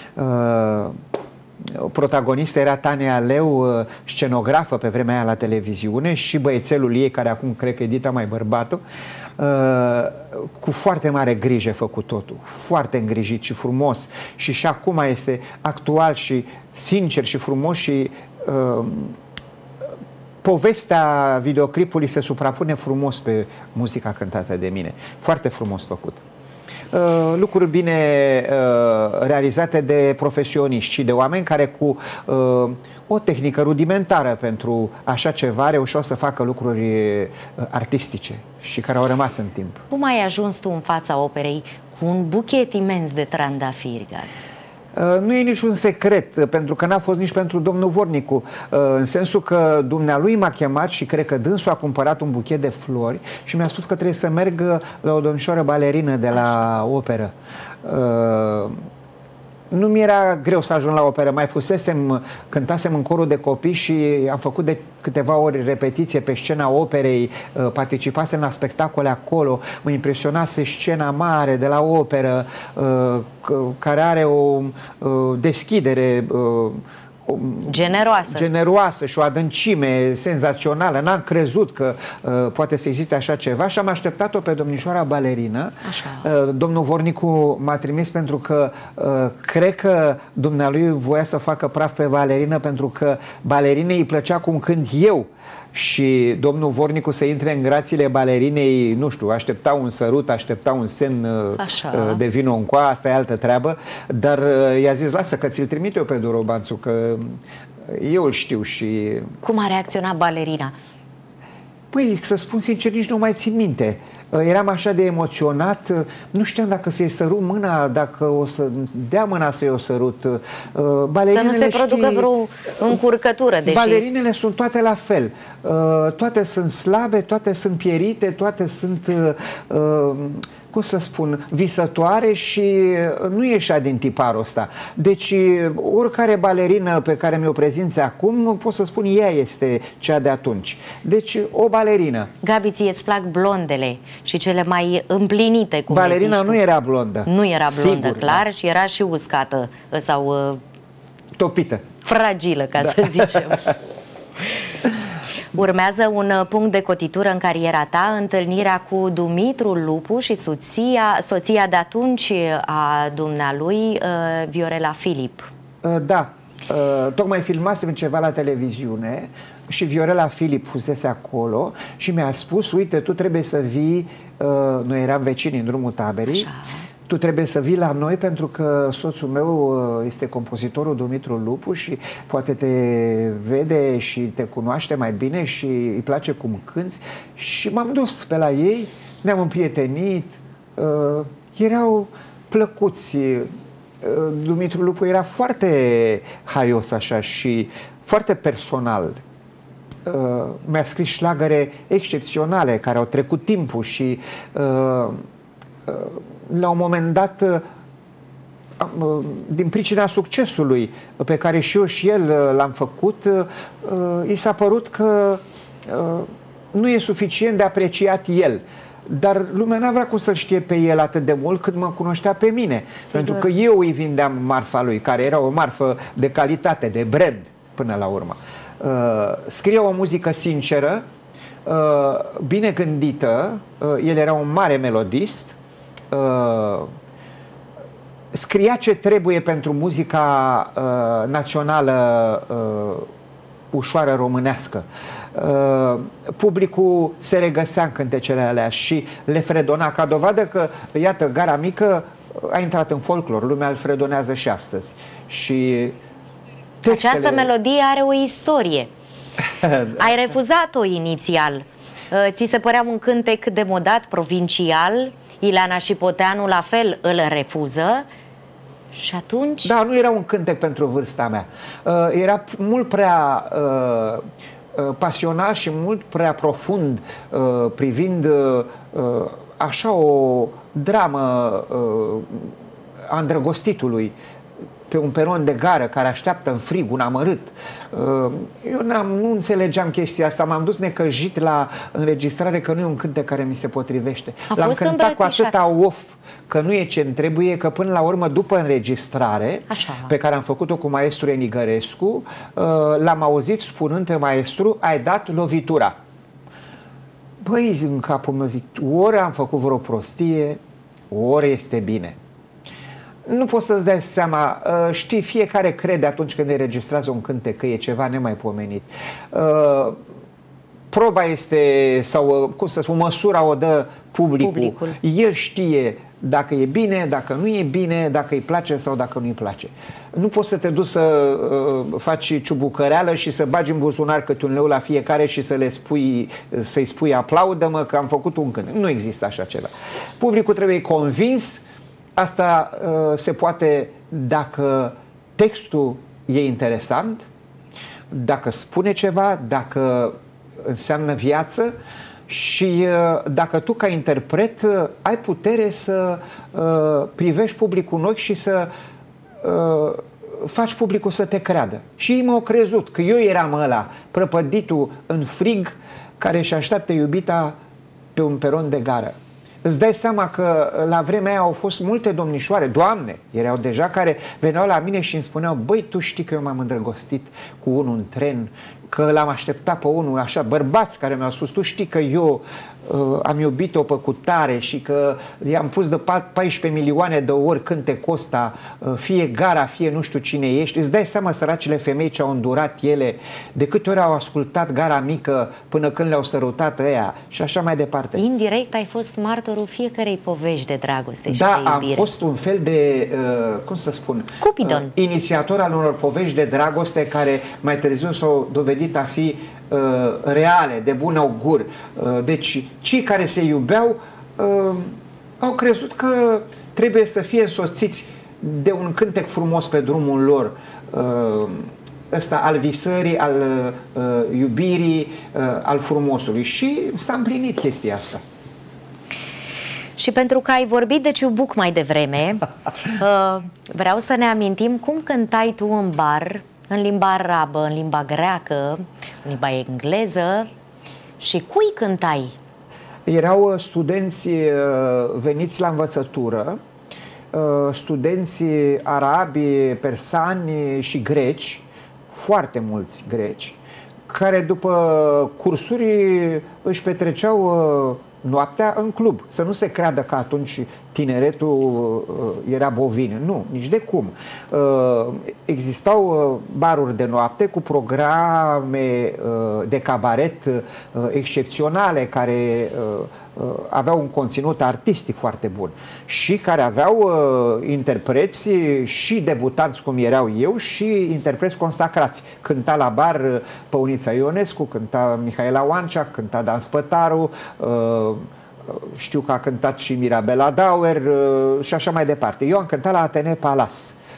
Protagonistă era Tania Leu, scenografă pe vremea aia la televiziune, și băiețelul ei, care acum cred că edita mai bărbatul. Cu foarte mare grijă făcut totul, foarte îngrijit și frumos, și acum este actual și sincer și frumos și povestea videoclipului se suprapune frumos pe muzica cântată de mine. Foarte frumos făcut. Lucruri bine realizate de profesioniști și de oameni care cu o tehnică rudimentară pentru așa ceva reușeau să facă lucruri artistice și care au rămas în timp. Cum ai ajuns tu în fața operei cu un buchet imens de trandafiri, Gabi? Nu e niciun secret, pentru că n-a fost nici pentru domnul Vornicu, în sensul că dumnealui m-a chemat și cred că dânsul a cumpărat un buchet de flori și mi-a spus că trebuie să merg la o domnișoară balerină de la operă. Nu mi era greu să ajung la operă, mai cântasem în corul de copii și am făcut de câteva ori repetiție pe scena operei, participasem la spectacole acolo, mă impresionase scena mare de la operă, care are o deschidere generoasă și o adâncime senzațională. N-am crezut că poate să existe așa ceva și am așteptat-o pe domnișoara balerină. Domnul Vornicu m-a trimis pentru că cred că dumnealui voia să facă praf pe balerină, pentru că balerinei îi plăcea cum cânt eu. Și domnul Vornicu să intre în grațiile balerinei, nu știu, aștepta un sărut, aștepta un semn de vino încoa, asta e altă treabă, dar i-a zis, lasă că ți-l trimit eu pe Dorobanțu, că eu îl știu. Și... Cum a reacționat balerina? Păi, să spun sincer, nici nu mai țin minte. Eram așa de emoționat, nu știam dacă să-i sărut mâna, dacă o să dea mâna să-i o sărut. Să nu se producă vreo încurcătură. Balerinele sunt toate la fel. Toate sunt slabe, toate sunt pierite, toate sunt... cum să spun, visătoare și nu ieșea din tiparul ăsta. Deci, oricare balerină pe care mi-o prezinți acum, pot să spun, ea este cea de atunci. Deci, o balerină. Gabi, ție îți plac blondele și cele mai împlinite, cum balerina nu era blondă. Nu era blondă, sigur, clar, da. Și era și uscată sau... topită. Fragilă, ca să zicem. Urmează un punct de cotitură în cariera ta, întâlnirea cu Dumitru Lupu și soția de atunci a dumnealui, Viorela Filip. Da, tocmai filmasem ceva la televiziune și Viorela Filip fusese acolo și mi-a spus, uite, tu trebuie să vii, noi eram vecini în drumul Taberii, tu trebuie să vii la noi pentru că soțul meu este compozitorul Dumitru Lupu și poate te vede și te cunoaște mai bine și îi place cum cânți. Și m-am dus pe la ei, ne-am împrietenit, erau plăcuți. Dumitru Lupu era foarte haios așa și foarte personal. Mi-a scris șlagăre excepționale care au trecut timpul și la un moment dat, din pricina succesului pe care și eu și el l-am făcut, i s-a părut că nu e suficient de apreciat el. Dar lumea n-a vrea cum să-l știe pe el atât de mult cât mă cunoștea pe mine. Sigur. Pentru că eu îi vindeam marfa lui, care era o marfă de calitate, de brand, până la urmă. Scrie o muzică sinceră, bine gândită, el era un mare melodist, scria ce trebuie pentru muzica națională ușoară românească. Publicul se regăsea în cântecele alea și le fredona, ca dovadă că, iată, Gara Mică a intrat în folclor, lumea îl fredonează și astăzi. Și textele... Această melodie are o istorie. Ai refuzat-o inițial. Ți se părea un cântec demodat, provincial. Ileana Șipoteanu la fel îl refuză. Și atunci... Da, nu era un cântec pentru vârsta mea. Era mult prea pasional și mult prea profund, privind așa o dramă a îndrăgostitului pe un peron de gară care așteaptă în frig un amărât. Eu nu înțelegeam chestia asta, m-am dus necăjit la înregistrare că nu e un cântec care mi se potrivește. L-am cântat cu atâta of că nu e ce-mi trebuie, că până la urmă, după înregistrare, pe care am făcut-o cu maestru Enigărescu, l-am auzit spunând pe maestru, ai dat lovitura. Băi, în capul meu zic, ori am făcut vreo prostie, ori este bine. Nu poți să-ți dai seama, știi, fiecare crede atunci când înregistrează un cântec că e ceva nemaipomenit. Proba este, sau cum să spun, măsura o dă publicul. El știe dacă e bine, dacă nu e bine, dacă îi place sau dacă nu îi place. Nu poți să te duci să faci ciubucăreală și să bagi în buzunar câte un leu la fiecare și să-i spui aplaudă-mă că am făcut un cântec. Nu există așa ceva. Publicul trebuie convins. Asta se poate dacă textul e interesant, dacă spune ceva, dacă înseamnă viață și dacă tu ca interpret ai putere să privești publicul în ochi și să faci publicul să te creadă. Și ei m-au crezut că eu eram ăla, prăpăditul în frig, care își așteaptă iubita pe un peron de gară. Îți dai seama că la vremea aia au fost multe domnișoare, doamne, erau deja, care veneau la mine și îmi spuneau: băi, tu știi că eu m-am îndrăgostit cu unul în tren, că l-am așteptat pe unul, așa, bărbați care mi-au spus: tu știi că eu am iubit-o pe cutare și că i-am pus de 14 milioane de ori cântecul ăsta, fie gara, fie nu știu cine ești. Îți dai seama, săracele femei, ce au îndurat ele, de câte ori au ascultat Gara Mică până când le-au sărutat ăia și așa mai departe. Indirect ai fost martorul fiecărei povești de dragoste și da, de iubire. am fost un fel de, cum să spun, Cupidon. Inițiator al unor povești de dragoste care mai târziu s-au dovedit a fi reale, de bun augur. Deci cei care se iubeau au crezut că trebuie să fie însoțiți de un cântec frumos pe drumul lor, ăsta al visării, al iubirii, al frumosului, și s-a împlinit chestia asta. Și pentru că ai vorbit de ciubuc mai devreme, vreau să ne amintim cum cântai tu în bar, în limba arabă, în limba greacă, în limba engleză, și cui cântai? Erau studenți veniți la învățătură, studenți arabi, persani și greci, foarte mulți greci, care după cursuri își petreceau noaptea în club. Să nu se creadă că atunci tineretul era bovin. Nu, nici de cum. Existau baruri de noapte cu programe de cabaret excepționale, care aveau un conținut artistic foarte bun și care aveau interpreți și debutanți cum erau eu și interpreți consacrați. Cânta la bar Păunița Ionescu, cânta Mihaela Oancea, cânta Dan Spătaru, știu că a cântat și Mirabela Dauer și așa mai departe. Eu am cântat la Atene Palace.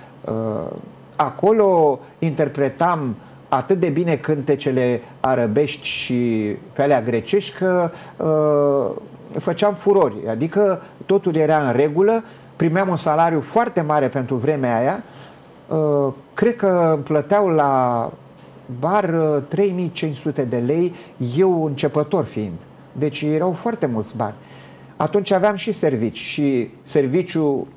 Acolo interpretam atât de bine cântecele arăbești și pe alea grecești că făceam furori. Adică totul era în regulă, primeam un salariu foarte mare pentru vremea aia. Cred că îmi plăteau la bar 3500 de lei, eu începător fiind. Deci erau foarte mulți bani. Atunci aveam și servici și serviciul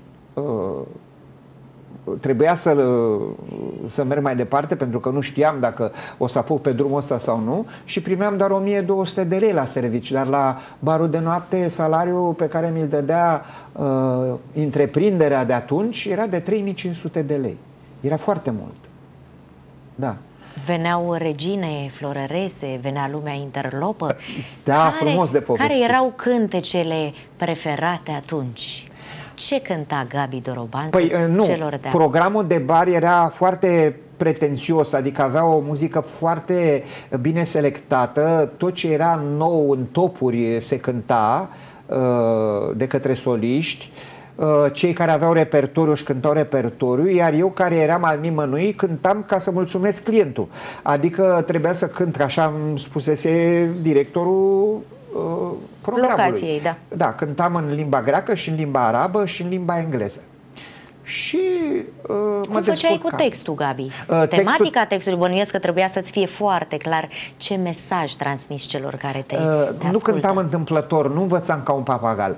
trebuia să merg mai departe, pentru că nu știam dacă o să apuc pe drumul ăsta sau nu, și primeam doar 1200 de lei la servici, dar la barul de noapte salariul pe care mi-l dădea întreprinderea de atunci era de 3500 de lei. Era foarte mult. Da. Veneau regine, florărese, venea lumea interlopă. Da, frumos de poveste. Care erau cântecele preferate atunci? Ce cânta Gabi Dorobanță celor de programul de bar era foarte pretențios, adică avea o muzică foarte bine selectată, tot ce era nou în topuri se cânta de către soliști. Cei care aveau repertoriu își cântau repertoriu, iar eu, care eram al nimănui, cântam ca să mulțumesc clientul. Adică trebuia să cânt, așa îmi spusese directorul programului. Locației, da. Da, cântam în limba greacă și în limba arabă și în limba engleză. Și cum făceai cu textul, Gabi? Tematica textului, bănuiesc că trebuia să-ți fie foarte clar ce mesaj transmiți celor care te ascultă. Nu cântam întâmplător, nu învățam ca un papagal.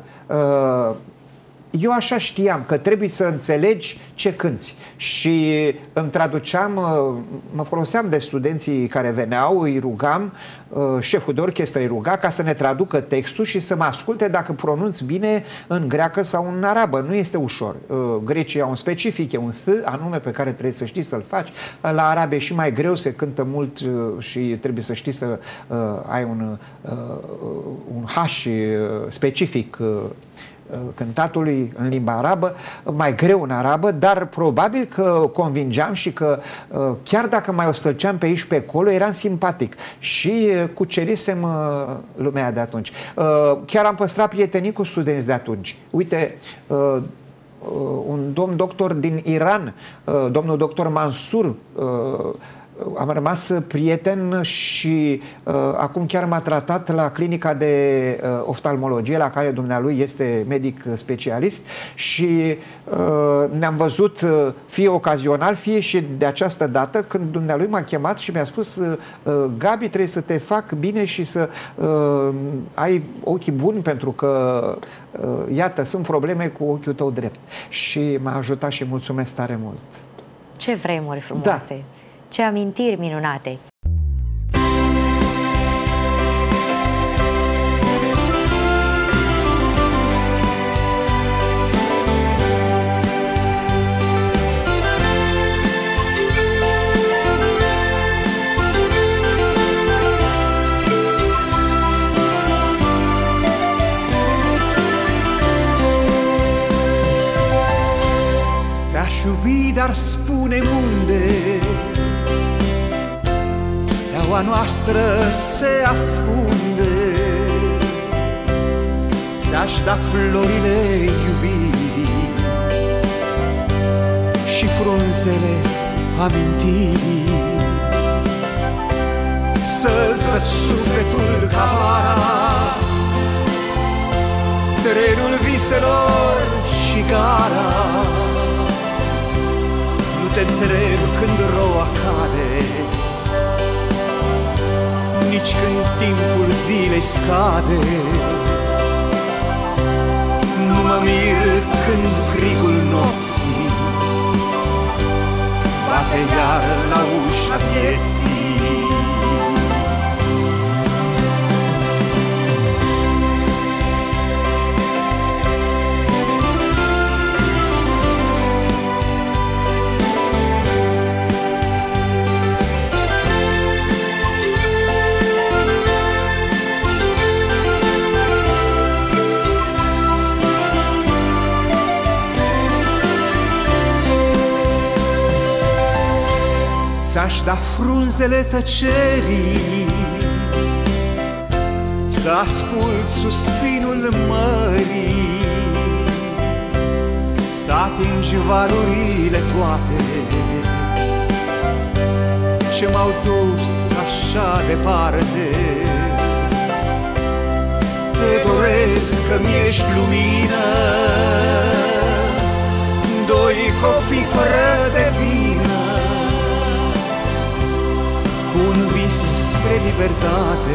Eu așa știam că trebuie să înțelegi ce cânți și îmi traduceam, mă foloseam de studenții care veneau, îi rugam, șeful de orchestră îi ruga ca să ne traducă textul și să mă asculte dacă pronunț bine în greacă sau în arabă. Nu este ușor. Grecii au un specific, e un th anume pe care trebuie să știi să-l faci. La arabe e și mai greu, se cântă mult și trebuie să știi să ai un h specific cântatului în limba arabă, mai greu în arabă, dar probabil că convingeam și că chiar dacă mai o stălceam pe aici pe acolo, eram simpatic și cucerisem lumea de atunci. Chiar am păstrat prietenii cu studenți de atunci. Uite, un domn doctor din Iran, domnul doctor Mansur. Am rămas prieten și acum chiar m-a tratat la clinica de oftalmologie la care dumnealui este medic specialist și ne-am văzut fie ocazional, fie și de această dată când dumnealui m-a chemat și mi-a spus: Gabi, trebuie să te fac bine și să ai ochii buni, pentru că iată, sunt probleme cu ochiul tău drept. Și m-a ajutat și mulțumesc tare mult. Ce vremuri frumoase! Da. Ce amintiri minunate! Te-aș iubi, dar spune-mi unde steaua noastră se ascunde. Ți-aș da florile iubirii și frunzele amintirii, să-ți văd sufletul ca vara, trenul viselor și gara. Nu te întreb când roa cade, nici când timpul zilei scade. Nu mă mir când frigul nopții bate iar la ușa vieții. Ți-aș da frunzele tăcerii, să ascult suspinul mării, să atingi valurile toate ce m-au dus așa departe. Te doresc că-mi ești lumină, doi copii fără de vină, cu un vis spre libertate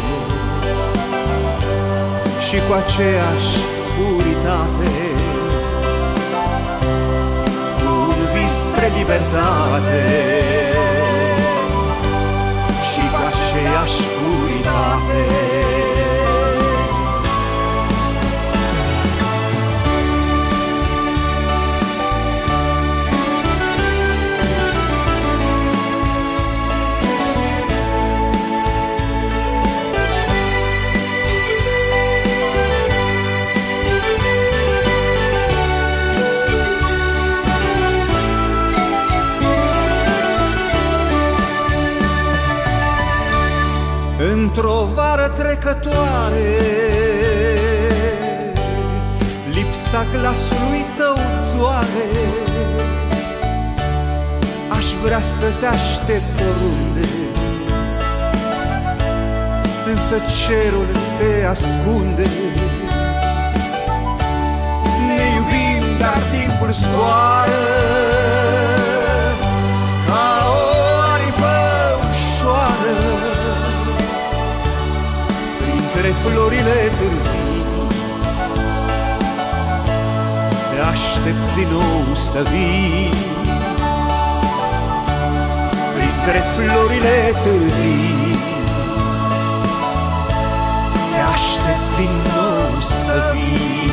și cu aceeași puritate. Cu un vis spre libertate și cu aceeași puritate. Într-o vară trecătoare, lipsa glasului tău doare. Aș vrea să te aștept oriunde, însă cerul te ascunde. Ne iubim, dar timpul zboară ca o aripă ușoară printre florile târzii. Te aștept din nou să vii printre florile târzii. Te aștept din nou să vii.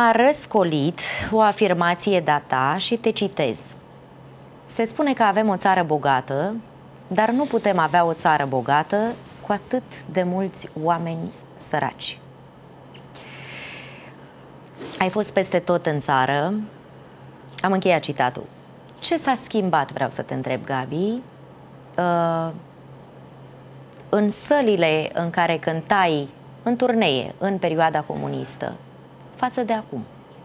m-a răscolit o afirmație de-a ta și te citez. Se spune că avem o țară bogată, dar nu putem avea o țară bogată cu atât de mulți oameni săraci. Ai fost peste tot în țară. Am încheiat citatul. Ce s-a schimbat, vreau să te întreb, Gabi, în sălile în care cântai în turnee, în perioada comunistă, față de acum?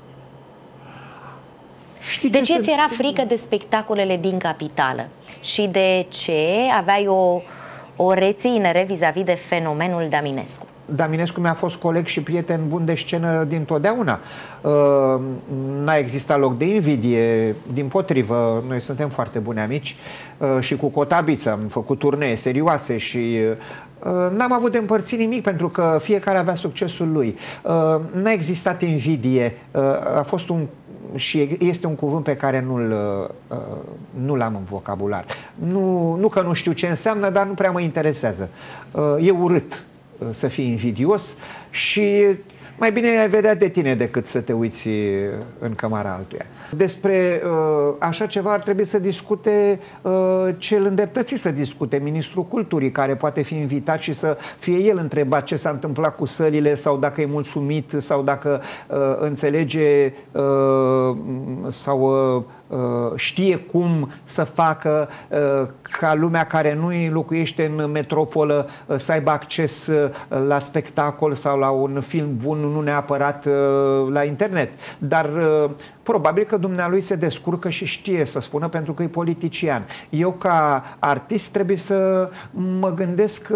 De ce ți era frică de spectacolele din capitală? Și de ce aveai o reținere vis-a-vis de fenomenul Daminescu? Daminescu mi-a fost coleg și prieten bun de scenă dintotdeauna. N-a existat loc de invidie, dimpotrivă, noi suntem foarte buni amici și cu Cotabiță am făcut turnee serioase și n-am avut de împărțit nimic pentru că fiecare avea succesul lui. N-a existat invidie, a fost și este un cuvânt pe care nu l-am în vocabular. Nu că nu știu ce înseamnă, dar nu prea mă interesează. E urât să fii invidios și mai bine ai vedea de tine decât să te uiți în cămara altuia. Despre așa ceva ar trebui să discute cel îndreptățit să discute, ministrul culturii, care poate fi invitat și să fie el întrebat ce s-a întâmplat cu sălile sau dacă e mulțumit sau dacă înțelege sau știe cum să facă ca lumea care nu locuiește în metropolă să aibă acces la spectacol sau la un film bun, nu neapărat la internet. Dar probabil că dumnealui se descurcă și știe să spună pentru că e politician. Eu ca artist trebuie să mă gândesc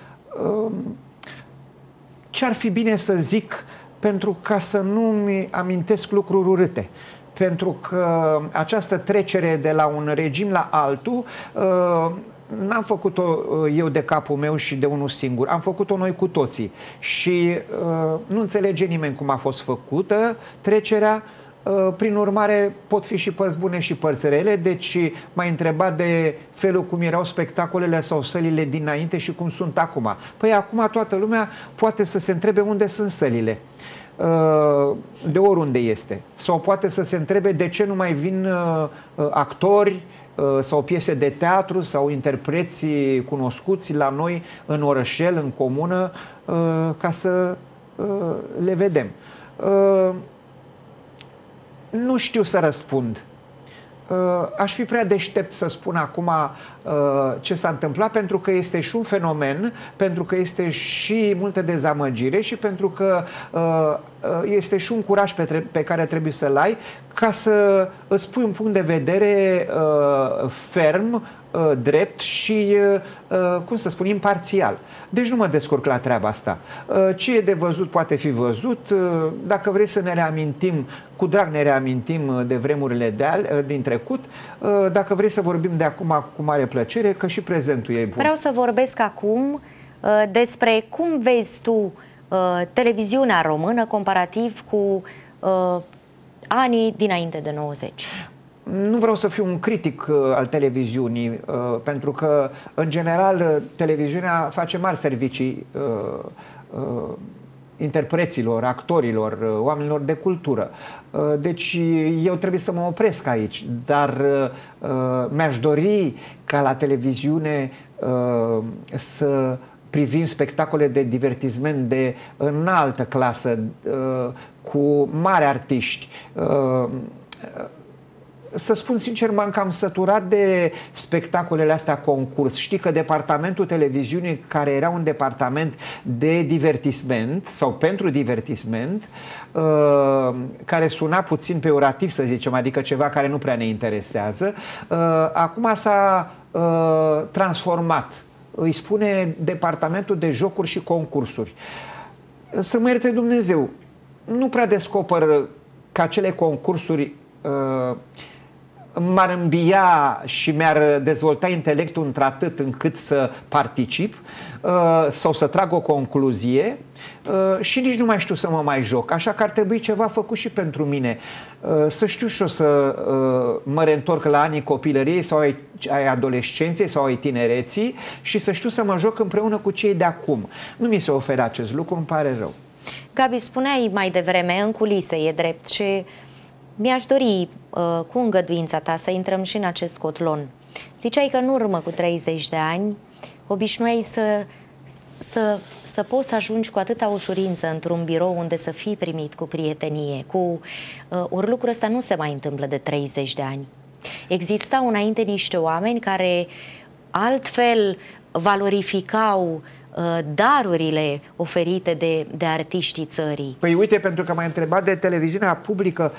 ce ar fi bine să zic pentru ca să nu-mi amintesc lucruri urâte. Pentru că această trecere de la un regim la altul n-am făcut-o eu de capul meu și de unul singur. Am făcut-o noi cu toții. Și nu înțelege nimeni cum a fost făcută trecerea. Prin urmare, pot fi și părți bune și părți rele. Deci m-ai întrebat de felul cum erau spectacolele sau sălile dinainte și cum sunt acum. Păi acum toată lumea poate să se întrebe unde sunt sălile, de oriunde este. Sau poate să se întrebe de ce nu mai vin actori sau piese de teatru sau interpreți cunoscuți la noi în orășel, în comună, ca să le vedem. Nu știu să răspund. Aș fi prea deștept să spun acum ce s-a întâmplat, pentru că este și un fenomen, pentru că este și multă dezamăgire și pentru că este și un curaj pe care trebuie să-l ai ca să îți pui un punct de vedere ferm, drept și, cum să spun, imparțial. Deci nu mă descurc la treaba asta. Ce e de văzut poate fi văzut. Dacă vrei să ne reamintim, cu drag ne reamintim de vremurile din trecut. Dacă vrei să vorbim de acum, cu mare plăcere, că și prezentul e bun. Vreau să vorbesc acum despre cum vezi tu televiziunea română comparativ cu anii dinainte de 90. Nu vreau să fiu un critic al televiziunii, pentru că, în general, televiziunea face mari servicii interpreților, actorilor, oamenilor de cultură. Deci eu trebuie să mă opresc aici, dar mi-aș dori ca la televiziune să privim spectacole de divertisment de înaltă clasă, cu mari artiști. Să spun sincer, m-am cam săturat de spectacolele astea concurs. Știi că departamentul televiziunii, care era un departament de divertisment sau pentru divertisment, care suna puțin peorativ, să zicem, adică ceva care nu prea ne interesează, acum s-a transformat. Îi spune departamentul de jocuri și concursuri. Să mă ierte Dumnezeu, nu prea descoper că acele concursuri m-ar îmbia și mi-ar dezvolta intelectul într-atât încât să particip sau să trag o concluzie și nici nu mai știu să mă mai joc. Așa că ar trebui ceva făcut și pentru mine. Să știu și eu să mă reîntorc la anii copilăriei sau ai adolescenței sau ai tinereții și să știu să mă joc împreună cu cei de acum. Nu mi se oferă acest lucru, îmi pare rău. Gabi, spuneai mai devreme, în culise, e drept, și mi-aș dori, cu îngăduința ta, să intrăm și în acest cotlon. Ziceai că în urmă cu 30 de ani obișnuiai să poți să ajungi cu atâta ușurință într-un birou unde să fii primit cu prietenie. Ori lucrul ăsta nu se mai întâmplă de 30 de ani. Existau înainte niște oameni care altfel valorificau darurile oferite de artiștii țării. Păi uite, pentru că m-ai întrebat de televiziunea publică,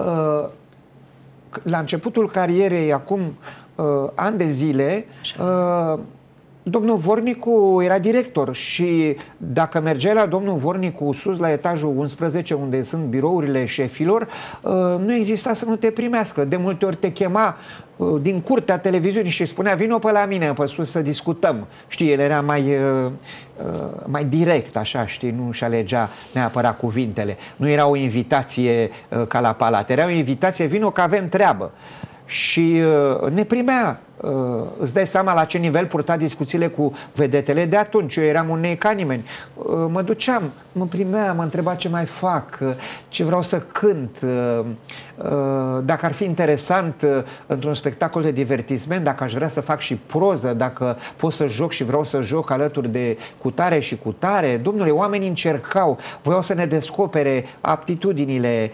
la începutul carierei, acum ani de zile, domnul Vornicu era director și dacă mergeai la domnul Vornicu sus la etajul 11, unde sunt birourile șefilor, nu exista să nu te primească. De multe ori te chema din curtea televiziunii și spunea: vino pe la mine pe sus să discutăm. Știi, el era mai direct, așa, știi, nu își alegea neapărat cuvintele. Nu era o invitație ca la palat, era o invitație: vino că avem treabă. Și ne primea. Îți dai seama la ce nivel purta discuțiile cu vedetele de atunci. Eu eram un nei ca nimeni. Mă duceam, mă primea, mă întreba ce mai fac, ce vreau să cânt, dacă ar fi interesant într-un spectacol de divertisment, dacă aș vrea să fac și proză, dacă pot să joc și vreau să joc alături de cutare și cutare. Domnule, oamenii încercau, voiau să ne descopere aptitudinile,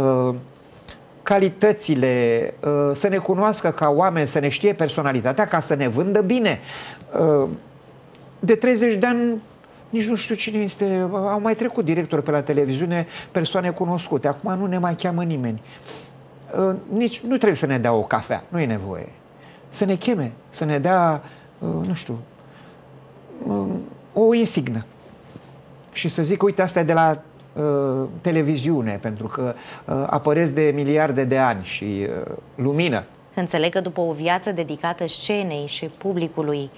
calitățile, să ne cunoască ca oameni, să ne știe personalitatea, ca să ne vândă bine. De 30 de ani nici nu știu cine este. Au mai trecut directori pe la televiziune, persoane cunoscute. Acum nu ne mai cheamă nimeni. Nici, nu trebuie să ne dea o cafea, nu e nevoie. Să ne cheme, să ne dea, nu știu, o insignă. Și să zic: uite, asta e de la televiziune, pentru că apăresc de miliarde de ani și lumină. Înțeleg că după o viață dedicată scenei și publicului,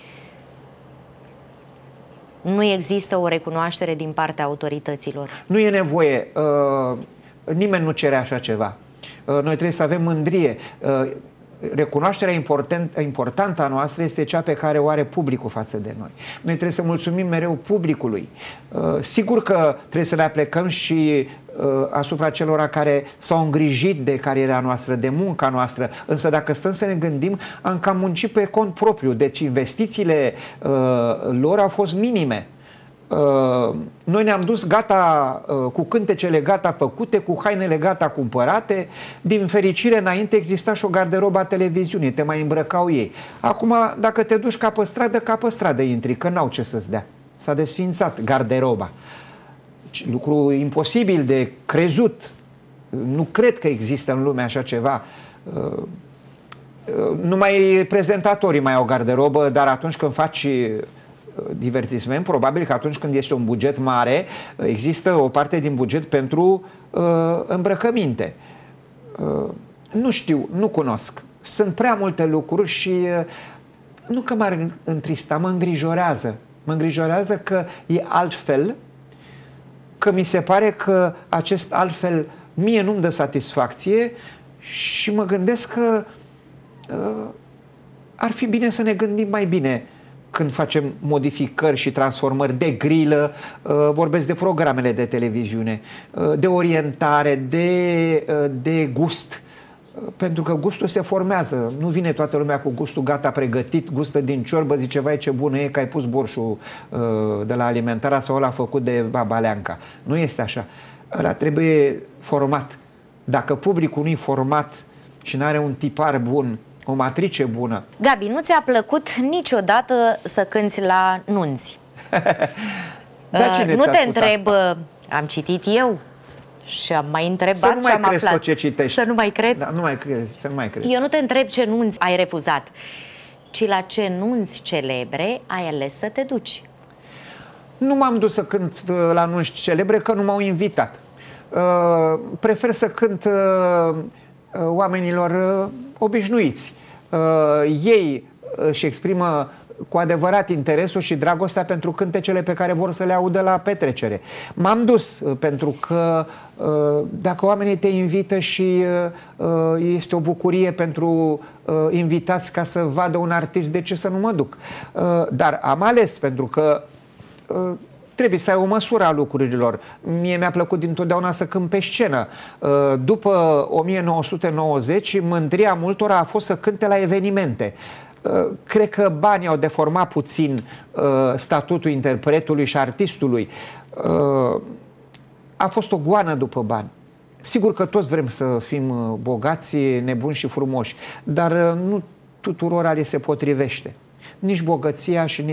nu există o recunoaștere din partea autorităților. Nu e nevoie. Nimeni nu cere așa ceva. Noi trebuie să avem mândrie. Recunoașterea importantă a noastră este cea pe care o are publicul față de noi. Noi trebuie să mulțumim mereu publicului. Sigur că trebuie să ne aplecăm și asupra celor care s-au îngrijit de cariera noastră, de munca noastră, însă dacă stăm să ne gândim, am cam muncit pe cont propriu, deci investițiile lor au fost minime. Noi ne-am dus gata, cu cântecele gata făcute, cu hainele gata cumpărate. Din fericire, înainte exista și o garderobă a televiziunii, te mai îmbrăcau ei. Acum, dacă te duci ca pe stradă intri, că n-au ce să-ți dea. S-a desfințat garderoba. Lucru imposibil de crezut. Nu cred că există în lume așa ceva. Numai prezentatorii mai au garderobă, dar atunci când faci divertisment, probabil că atunci când este un buget mare, există o parte din buget pentru îmbrăcăminte. Nu știu, nu cunosc. Sunt prea multe lucruri și nu că m-ar întrista, mă îngrijorează. Mă îngrijorează că e altfel, că mi se pare că acest altfel mie nu-mi dă satisfacție și mă gândesc că ar fi bine să ne gândim mai bine când facem modificări și transformări de grilă, vorbesc de programele de televiziune, de orientare, de gust. Pentru că gustul se formează. Nu vine toată lumea cu gustul gata pregătit, gustă din ciorbă, zice: vai, ce bună e că ai pus borșul de la Alimentarea sau ăla făcut de Baba Leanca. Nu este așa. Ăla trebuie format. Dacă publicul nu-i format și nu are un tipar bun, o matrice bună. Gabi, nu ți-a plăcut niciodată să cânți la nunți? Nu te întreb, am citit eu și am mai întrebat să nu mai și am crezi aflat. Tot ce citești. Să nu mai cred? Da, nu mai crezi, să nu mai crezi. Eu nu te întreb ce nunți ai refuzat, ci la ce nunți celebre ai ales să te duci. Nu m-am dus să cânt la nunți celebre, că nu m-au invitat. Prefer să cânt oamenilor obișnuiți. Ei își exprimă cu adevărat interesul și dragostea pentru cântecele pe care vor să le audă la petrecere. M-am dus pentru că dacă oamenii te invită și este o bucurie pentru invitați ca să vadă un artist, de ce să nu mă duc? Dar am ales pentru că trebuie să ai o măsură a lucrurilor. Mie mi-a plăcut dintotdeauna să cânt pe scenă. După 1990, mândria multora a fost să cânte la evenimente. Cred că banii au deformat puțin statutul interpretului și artistului. A fost o goană după bani. Sigur că toți vrem să fim bogați, nebuni și frumoși, dar nu tuturor li se potrivește. Nici bogăția și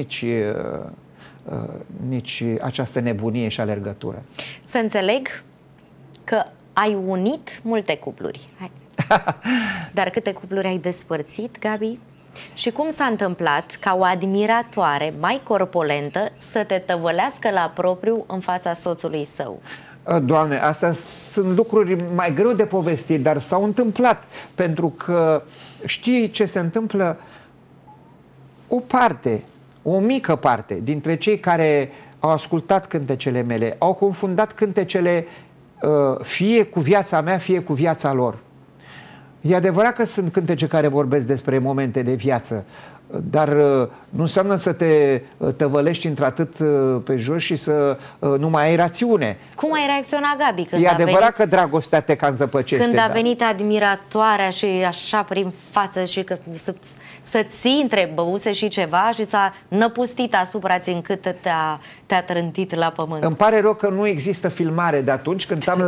nici această nebunie și alergătură. Să înțeleg că ai unit multe cupluri. Dar câte cupluri ai despărțit, Gabi? Și cum s-a întâmplat ca o admiratoare mai corpulentă să te tăvălească la propriu în fața soțului său? Doamne, astea sunt lucruri mai greu de povestit, dar s-au întâmplat. Pentru că știi ce se întâmplă? O parte, o mică parte dintre cei care au ascultat cântecele mele au confundat cântecele fie cu viața mea, fie cu viața lor. E adevărat că sunt cântece care vorbesc despre momente de viață, dar nu înseamnă să te tăvălești într-atât pe jos și să nu mai ai rațiune. Cum ai reacționat, Gabi, când e adevărat că dragostea te cam zăpăcește. Când a venit admiratoarea și așa prin față și că să-ți intre băuse și ceva și s-a năpustit asupra-ți încât te-a trântit la pământ? Îmi pare rău că nu există filmare de atunci. Cântam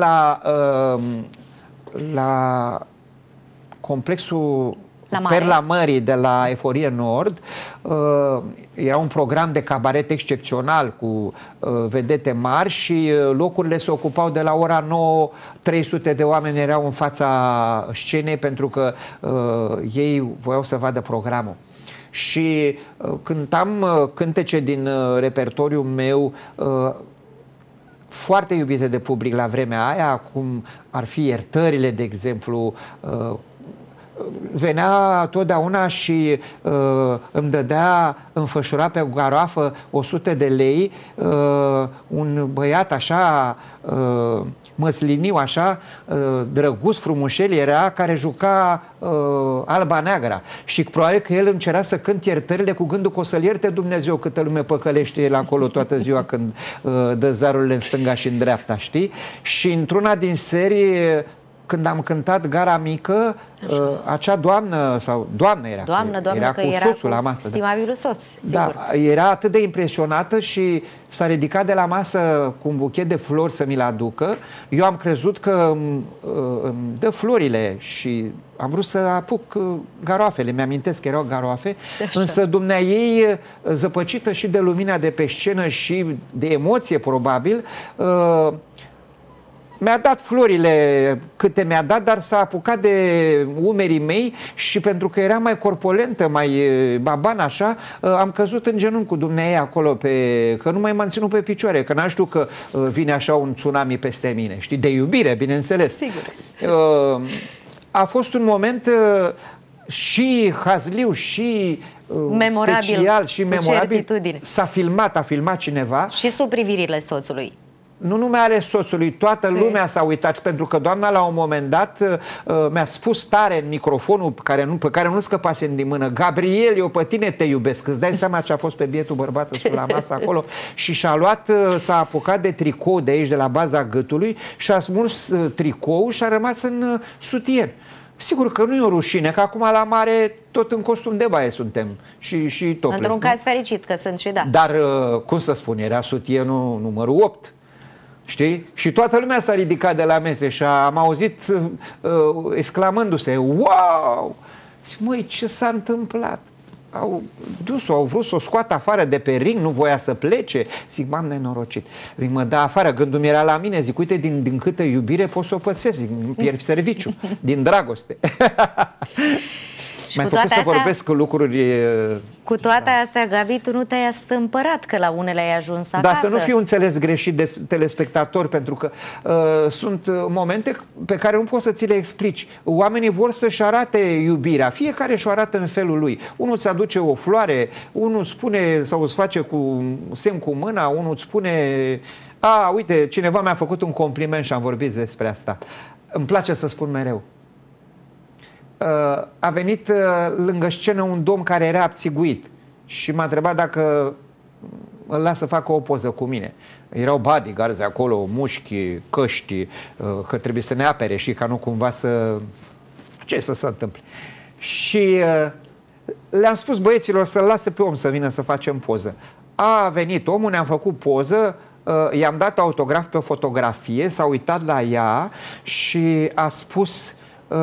la complexul Perla Mării de la Eforie Nord. Era un program de cabaret excepțional cu vedete mari și locurile se ocupau de la ora 9, 300 de oameni erau în fața scenei pentru că ei voiau să vadă programul. Și cântam cântece din repertoriul meu foarte iubite de public la vremea aia, cum ar fi Iertările, de exemplu. Venea totdeauna și îmi dădea, înfășura pe garoafă 100 de lei un băiat așa măsliniu, așa drăguț, frumușel era, care juca Alba Neagra și probabil că el îmi cerea să cânt Iertările cu gândul că o să-l ierte Dumnezeu câtă lume păcălește el acolo toată ziua când dă zarurile în stânga și în dreapta, știi? Și într-una din serii, când am cântat Gara Mică, acea doamnă, sau doamnă era, era cu soțul la masă. Stimabilul soț, sigur. Da, era atât de impresionată și s-a ridicat de la masă cu un buchet de flori să mi-l aducă. Eu am crezut că îmi dă florile și am vrut să apuc garoafele, mi-amintesc că erau garoafe, însă dumneaei, zăpăcită și de lumina de pe scenă și de emoție probabil, mi-a dat florile câte mi-a dat, dar s-a apucat de umerii mei și pentru că era mai corpolentă, mai baban așa, am căzut în genunchi cu dumneaei acolo, că nu mai m-am ținut pe picioare, că n-am știut că vine așa un tsunami peste mine, știi, de iubire, bineînțeles. Sigur. A fost un moment și hazliu și memorabil, special și memorabil. S-a filmat, a filmat cineva. Și sub privirile soțului. Nu numai ale soțului, toată lumea s-a uitat, pentru că doamna la un moment dat mi-a spus tare în microfonul pe care nu scăpase din mână: Gabriel, eu pe tine te iubesc. Îți dai seama ce a fost pe bietul bărbat sus la masă acolo? Și și-a luat, s-a apucat de tricou de aici, de la baza gâtului, și a smuls tricou și a rămas în sutien. Sigur că nu e o rușine, că acum la mare tot în costum de baie suntem și topless. Într-un caz fericit că sunt și da. Dar, cum să spun, era sutienul numărul 8. Știi? Și toată lumea s-a ridicat de la mese și am auzit exclamându-se: wow! Zic, măi, ce s-a întâmplat? Au vrut să o scoată afară de pe ring, nu voia să plece. Zic, m-am nenorocit. Zic, mă da afară, gândul mi-era la mine. Zic, uite, din câtă iubire pot să o pățesc. Zic, nu pierd serviciu, din dragoste. M-ai făcut să vorbesc lucruri... Cu toate astea, Gabi, tu nu te-ai astâmpărat că la unele ai ajuns acasă. Dar să nu fiu înțeles greșit de telespectatori, pentru că sunt momente pe care nu poți să ți le explici. Oamenii vor să-și arate iubirea. Fiecare și-o arată în felul lui. Unul îți aduce o floare, unul spune sau îți face cu semn cu mâna, unul îți spune... uite, cineva mi-a făcut un compliment și am vorbit despre asta. Îmi place să spun mereu. A venit lângă scenă un domn care era abțiguit și m-a întrebat dacă îl las să facă o poză cu mine. Erau bodyguards acolo, mușchi, căști, că trebuie să ne apere și ca nu cumva să... Ce să se întâmple? Și le-am spus băieților să-l lase pe om să vină să facem poză. A venit omul, ne-am făcut poză, i-am dat autograf pe o fotografie, s-a uitat la ea și a spus: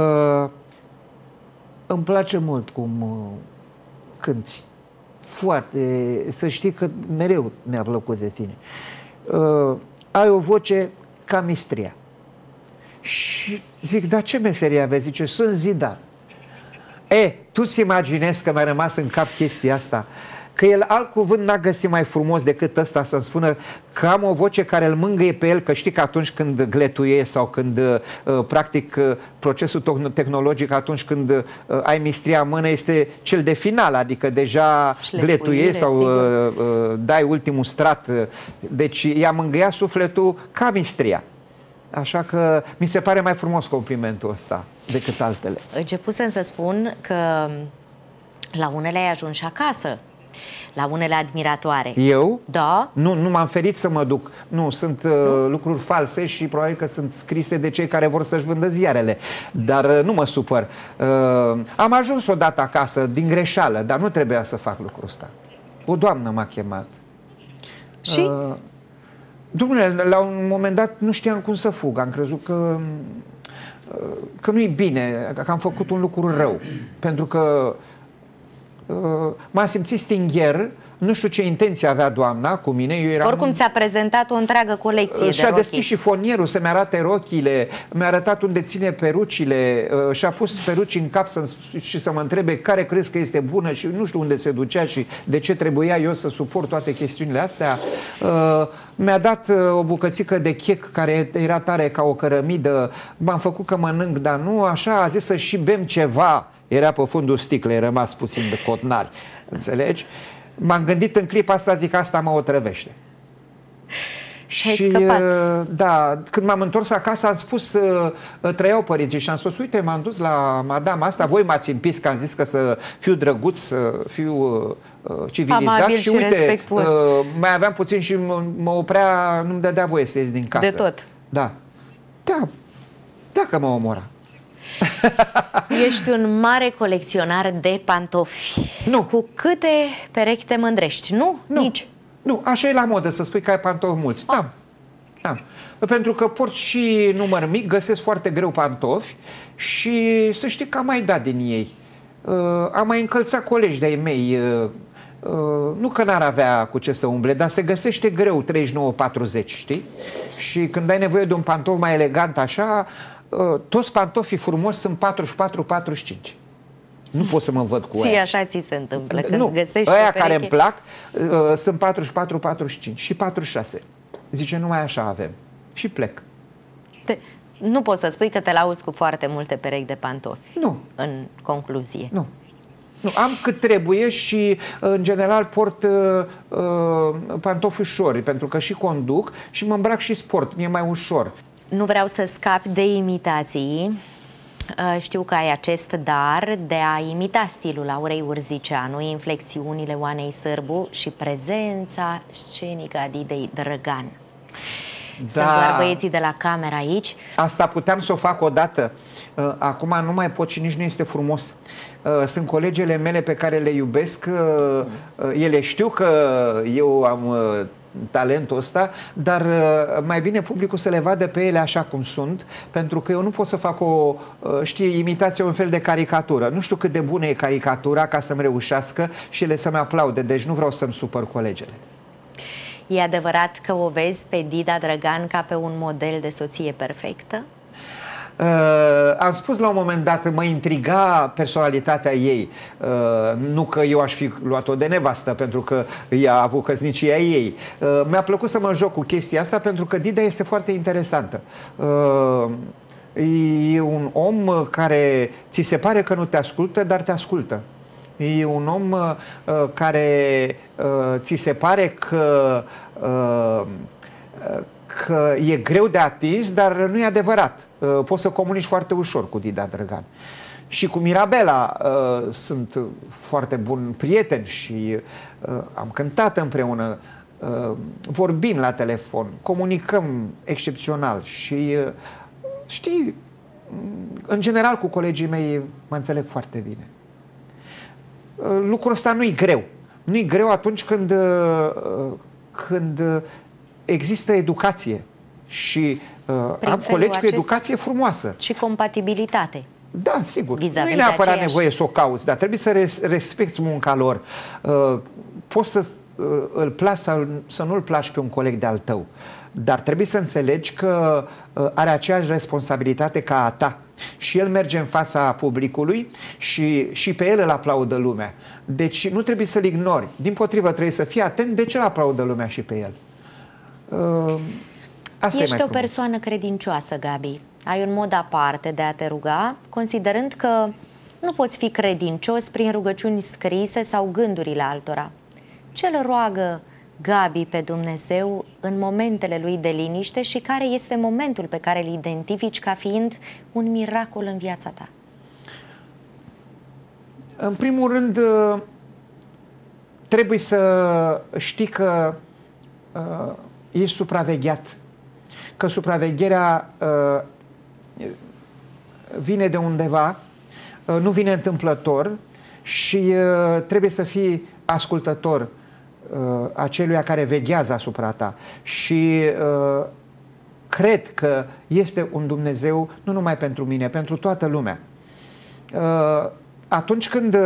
îmi place mult cum cânti. Foarte, să știi că mereu mi-a plăcut de tine. Ai o voce ca Mistria. Și zic, dar ce meserie aveți? Zice, sunt zidar. Tu-ți imaginezi că mi-a rămas în cap chestia asta? Că el alt cuvânt n-a găsit mai frumos decât ăsta, să-mi spună că am o voce care îl mângâie pe el, că știi că atunci când gletuie sau când practic procesul tehnologic, atunci când ai mistria în mână, este cel de final, adică deja gletuie sau dai ultimul strat. Deci i-a mângâiat sufletul ca mistria. Așa că mi se pare mai frumos complimentul ăsta decât altele. Începusem să spun că la unele ai ajuns și acasă, la unele admiratoare. Eu? Da. Nu m-am ferit să mă duc. Nu, sunt lucruri false și probabil că sunt scrise de cei care vor să-și vândă ziarele. Dar nu mă supăr. Am ajuns odată acasă din greșeală, dar nu trebuia să fac lucrul ăsta. O doamnă m-a chemat. Și? Dom'le, la un moment dat nu știam cum să fug. Am crezut că nu-i bine, că am făcut un lucru rău. Pentru că m-am simțit stingher, nu știu ce intenție avea doamna cu mine. Eu eram... Oricum ți-a prezentat o întreagă colecție de rochii. Și-a deschis șifonierul să-mi arate rochile, mi-a arătat unde ține perucile, și-a pus peruci în cap și să mă întrebe care crezi că este bună și nu știu unde se ducea și de ce trebuia eu să suport toate chestiunile astea. Mi-a dat o bucățică de chec care era tare ca o cărămidă, m-am făcut că mănânc, dar nu așa, a zis să și bem ceva. Era pe fundul sticlei, rămas puțin de cotnari, înțelegi? M-am gândit în clipa asta, zic, asta mă otrăvește. Și da, când m-am întors acasă am spus, trăiau părinții și am spus, uite, m-am dus la madama asta, voi m-ați împins că am zis că să fiu drăguț, să fiu civilizat. Amabil și uite, mai aveam puțin și mă oprea, nu-mi dădea voie să ies din casă. De tot. Da. Da, dacă mă omora. Ești un mare colecționar de pantofi. Nu. Cu câte perechi te mândrești? Nu? Nici. Nu, așa e la modă să spui că ai pantofi mulți. Da. Pentru că port și număr mic, găsesc foarte greu pantofi și să știi că am mai dat din ei. Am mai încălțat colegi de-ai mei. Nu că n-ar avea cu ce să umble, dar se găsește greu 39-40, știi? Și când ai nevoie de un pantof mai elegant așa, toți pantofii frumoși sunt 44-45. Nu pot să mă văd cu ție așa ți se întâmplă când nu, găsești ăia care îmi plac sunt 44-45 și 46. Zice, numai așa avem. Și plec. Nu poți să spui că te lauzi cu foarte multe perechi de pantofi. Nu. În concluzie. Nu. Am cât trebuie și în general port pantofi ușori, pentru că și conduc și mă îmbrac și sport, mi-e mai ușor. Nu vreau să scapi de imitații. Știu că ai acest dar de a imita stilul Aurei Urzicanu, inflexiunile Oanei Sârbu și prezența scenică a Didei Drăgan. Sunt doar băieții de la cameră aici. Asta puteam să o fac odată. Acum nu mai pot și nici nu este frumos. Sunt colegele mele pe care le iubesc. Ele știu că eu am talentul ăsta, dar mai bine publicul să le vadă pe ele așa cum sunt, pentru că eu nu pot să fac o, imitație, un fel de caricatură. Nu știu cât de bună e caricatura ca să-mi reușească și ele să-mi aplaude, deci nu vreau să-mi supăr colegele. E adevărat că o vezi pe Dida Drăgan ca pe un model de soție perfectă? Am spus la un moment dat, mă intriga personalitatea ei. Nu că eu aș fi luat-o de nevastă, pentru că ea a avut căsnicia ei. Mi-a plăcut să mă joc cu chestia asta, pentru că Dida este foarte interesantă. E un om care ți se pare că nu te ascultă, dar te ascultă. E un om care ți se pare că e greu de atins, dar nu e adevărat. Poți să comunici foarte ușor cu Dida Drăgan. Și cu Mirabela sunt foarte buni prieteni și am cântat împreună. vorbim la telefon, comunicăm excepțional și știi, în general cu colegii mei mă înțeleg foarte bine. Lucrul ăsta nu-i greu. Nu-i greu atunci când există educație și am colegi cu educație frumoasă. Și compatibilitate. Da, sigur. Nu e neapărat nevoie să o cauți, dar trebuie să respecti munca lor. Poți să îl placi sau să nu-l placi pe un coleg de-al tău, dar trebuie să înțelegi că are aceeași responsabilitate ca a ta. Și el merge în fața publicului și pe el îl aplaudă lumea. Deci nu trebuie să-l ignori. Dimpotrivă, trebuie să fii atent de ce îl aplaudă lumea și pe el. Asta Ești o persoană credincioasă, Gabi. Ai un mod aparte de a te ruga, considerând că nu poți fi credincios prin rugăciuni scrise sau gândurile altora. Ce îl roagă Gabi pe Dumnezeu în momentele lui de liniște și care este momentul pe care îl identifici ca fiind un miracol în viața ta? În primul rând, trebuie să știi că ești supravegheat, că supravegherea vine de undeva, nu vine întâmplător și trebuie să fii ascultător aceluia care veghează asupra ta. Și cred că este un Dumnezeu nu numai pentru mine, pentru toată lumea. Atunci când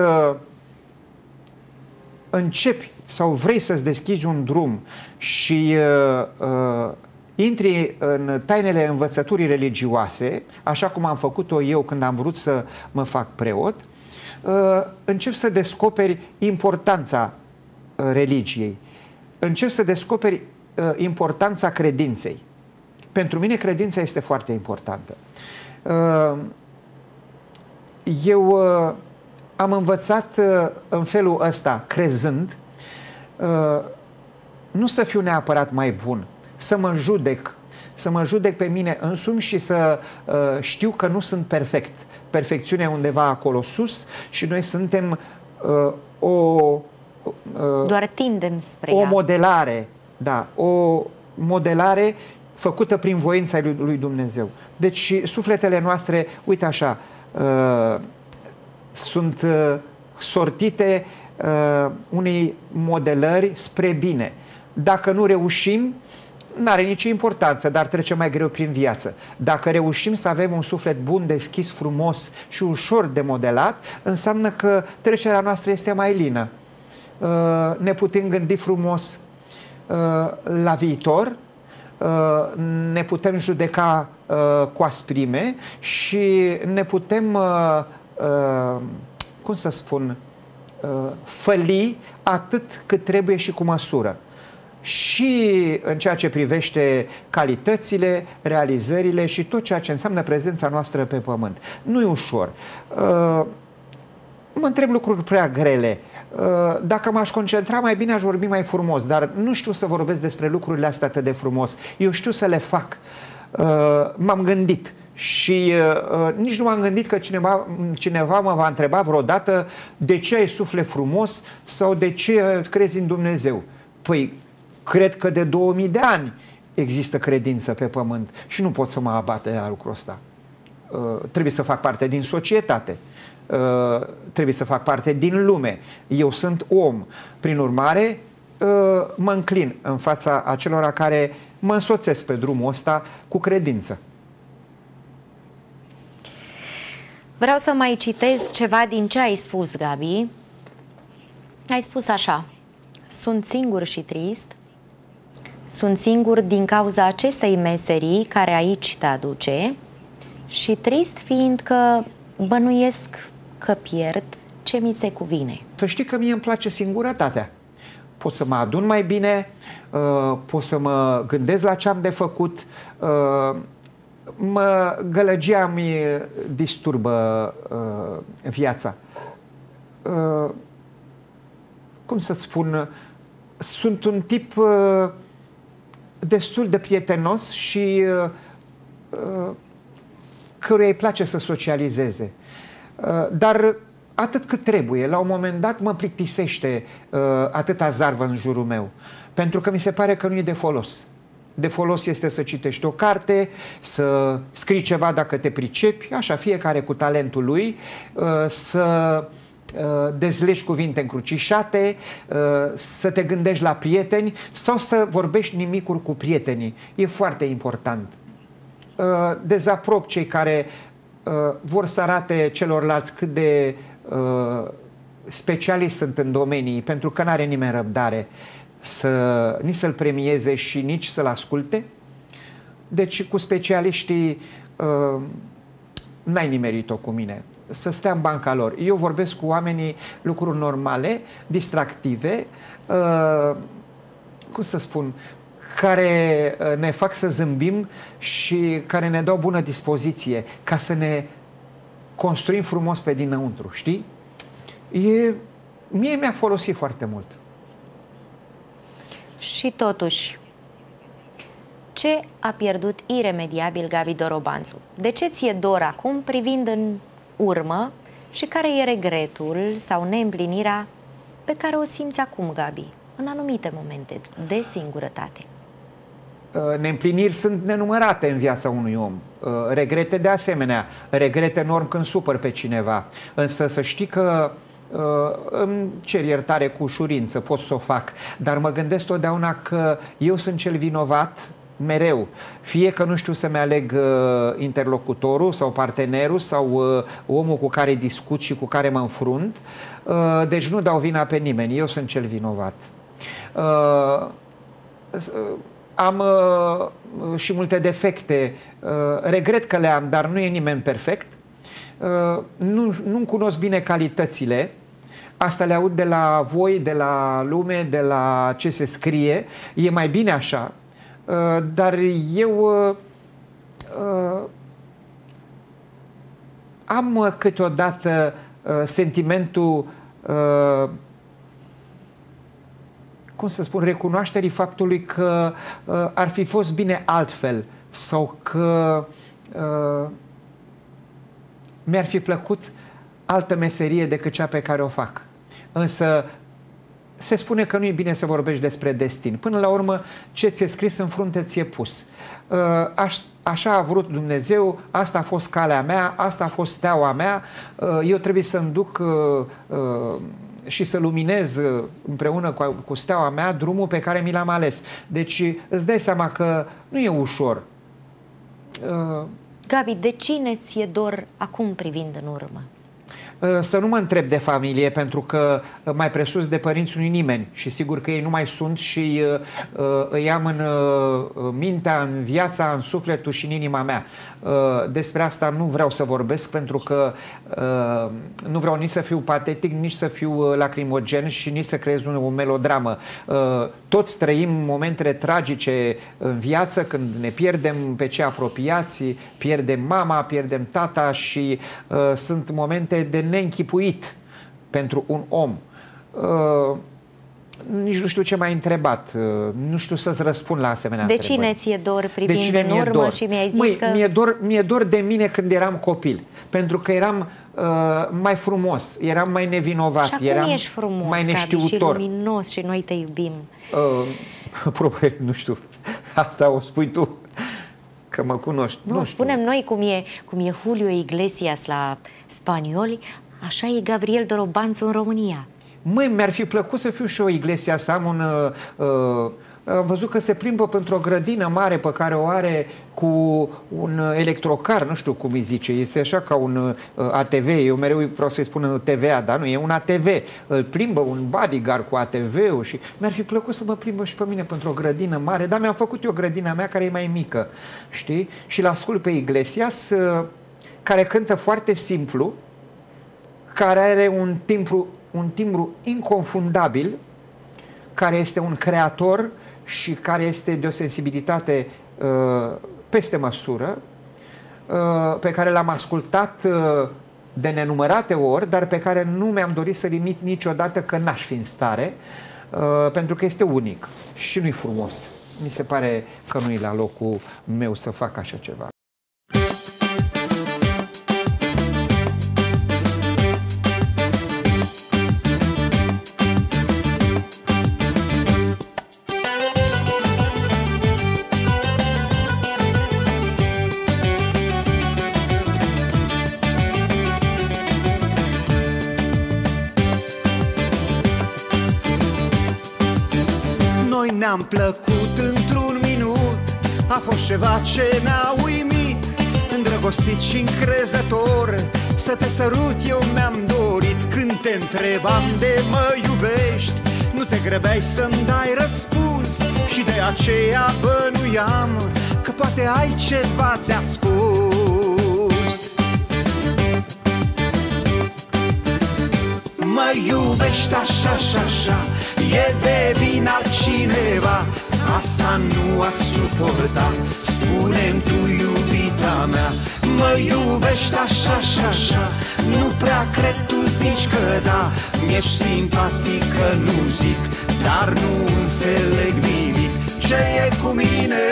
începi sau vrei să-ți deschizi un drum și intri în tainele învățăturii religioase, așa cum am făcut-o eu când am vrut să mă fac preot, începi să descoperi importanța religiei. Începi să descoperi importanța credinței. Pentru mine credința este foarte importantă. Eu am învățat în felul ăsta, crezând, nu să fiu neapărat mai bun, să mă judec pe mine însumi și să știu că nu sunt perfect. Perfecțiunea e undeva acolo sus și noi suntem doar tindem spre o modelare, da, o modelare făcută prin voința lui Dumnezeu. Deci sufletele noastre, uite așa, sunt sortite unei modelări spre bine. Dacă nu reușim, n-are nicio importanță, dar trecem mai greu prin viață. Dacă reușim să avem un suflet bun, deschis, frumos și ușor de modelat, înseamnă că trecerea noastră este mai lină. Ne putem gândi frumos la viitor, ne putem judeca cu asprime și ne putem, cum să spun, făli atât cât trebuie și cu măsură. Și în ceea ce privește calitățile, realizările și tot ceea ce înseamnă prezența noastră pe pământ. Nu e ușor. Mă întreb lucruri prea grele. Dacă m-aș concentra mai bine, aș vorbi mai frumos, dar nu știu să vorbesc despre lucrurile astea atât de frumos. Eu știu să le fac. M-am gândit și nici nu m-am gândit că cineva mă va întreba vreodată de ce ai suflet frumos sau de ce crezi în Dumnezeu. Păi, cred că de 2000 de ani există credință pe pământ și nu pot să mă abat de la lucrul ăsta. Trebuie să fac parte din societate. Trebuie să fac parte din lume. Eu sunt om. Prin urmare, mă înclin în fața acelora care mă însoțesc pe drumul ăsta cu credință. Vreau să mai citez ceva din ce ai spus, Gabi. Ai spus așa: sunt singur și trist. Sunt singur din cauza acestei meserii care aici te aduce și trist fiindcă bănuiesc că pierd ce mi se cuvine. Să știi că mie îmi place singurătatea. Pot să mă adun mai bine, pot să mă gândesc la ce am de făcut. Gălăgia mi disturbă viața. Cum să-ți spun? Sunt un tip destul de prietenos și căruia îi place să socializeze. Dar atât cât trebuie. La un moment dat mă plictisește atâta zarvă în jurul meu, pentru că mi se pare că nu e de folos. De folos este să citești o carte, să scrii ceva dacă te pricepi, așa, fiecare cu talentul lui, să dezlegi cuvinte încrucișate, să te gândești la prieteni sau să vorbești nimicuri cu prietenii. E foarte important. Dezaprob cei care vor să arate celorlalți cât de specialiști sunt în domenii, pentru că n-are nimeni răbdare nici să-l premieze și nici să-l asculte. Deci cu specialiștii n-ai nimerit-o cu mine. Să stea în banca lor. Eu vorbesc cu oamenii lucruri normale, distractive, cum să spun, care ne fac să zâmbim și care ne dau bună dispoziție ca să ne construim frumos pe dinăuntru, știi? Mie mi-a folosit foarte mult. Și totuși, ce a pierdut iremediabil Gabi Dorobanțu? De ce ți-e dor acum privind în urmă și care e regretul sau neîmplinirea pe care o simți acum, Gabi, în anumite momente de singurătate? Neîmpliniri sunt nenumărate în viața unui om. Regrete de asemenea. Regrete enorm când supăr pe cineva. Însă să știi că îmi cer iertare cu ușurință, pot să o fac, dar mă gândesc totdeauna că eu sunt cel vinovat mereu. Fie că nu știu să-mi aleg interlocutorul sau partenerul sau omul cu care discut și cu care mă înfrunt, deci nu dau vina pe nimeni, eu sunt cel vinovat. Am și multe defecte, regret că le am, dar nu e nimeni perfect. Nu-mi cunosc bine calitățile, asta le aud de la voi, de la lume, de la ce se scrie, e mai bine așa, dar eu am câteodată sentimentul, cum să spun, recunoașterii faptului că ar fi fost bine altfel sau că mi-ar fi plăcut altă meserie decât cea pe care o fac. Însă se spune că nu e bine să vorbești despre destin. Până la urmă, ce ți-e scris în frunte ți-e pus. Așa a vrut Dumnezeu, asta a fost calea mea, asta a fost steaua mea, eu trebuie să-mi duc și să luminez împreună cu steaua mea drumul pe care mi l-am ales. Deci îți dai seama că nu e ușor. Gabi, de cine ți-e dor acum privind în urmă? Să nu mă întreb de familie, pentru că mai presus de părinți nu-i nimeni și sigur că ei nu mai sunt și îi am în mintea, în viața, în sufletul și în inima mea. Despre asta nu vreau să vorbesc, pentru că nu vreau nici să fiu patetic, nici să fiu lacrimogen și nici să creez o melodramă. Toți trăim momentele tragice în viață când ne pierdem pe cei apropiați, pierdem mama, pierdem tata și sunt momente de neînchipuit pentru un om. Nici nu știu ce m-ai întrebat. Nu știu să-ți răspund la asemenea întrebări. De cine ți-e dor privind în urmă și mi-ai zis că... Mi-e dor de mine când eram copil. Pentru că eram mai frumos, eram mai nevinovat. Și acum eram ești frumos, mai neștiutor. și luminos și noi te iubim. Probabil, nu știu. Asta o spui tu, că mă cunoști. Nu spunem noi cum e Julio Iglesias la spanioli, așa e Gabriel Dorobanțu în România. Măi, mi-ar fi plăcut să fiu și o Iglesia, să am un... am văzut că se plimbă pentru o grădină mare pe care o are cu un electrocar, nu știu cum îi zice, este așa ca un ATV, eu mereu vreau să-i spun TVA, dar nu, e un ATV, îl plimbă un bodyguard cu ATV-ul și mi-ar fi plăcut să mă plimbă și pe mine pentru o grădină mare, dar mi-am făcut eu grădina mea care e mai mică, știi? Și l-ascult pe Iglesias, care cântă foarte simplu, care are un timbru inconfundabil, care este un creator și care este de o sensibilitate peste măsură, pe care l-am ascultat de nenumărate ori, dar pe care nu mi-am dorit să-l imit niciodată, că n-aș fi în stare, pentru că este unic și nu-i frumos. Mi se pare că nu-i la locul meu să fac așa ceva. ne-am plăcut într-un minut, a fost ceva ce ne-a uimit. Îndrăgostit și încrezător, să te sărut eu mi-am dorit. Când te întrebam de mă iubești, nu te grăbeai să-mi dai răspuns, și de aceea bănuiam că poate ai ceva de ascuns. Mă iubești așa și așa, e de vină altcineva, asta nu a suporta, spune-mi tu, iubita mea. Mă iubești așa și așa, nu prea cred, tu zici că da. Mi-ești simpatică, nu zic, dar nu înțeleg nimic. Ce e cu mine?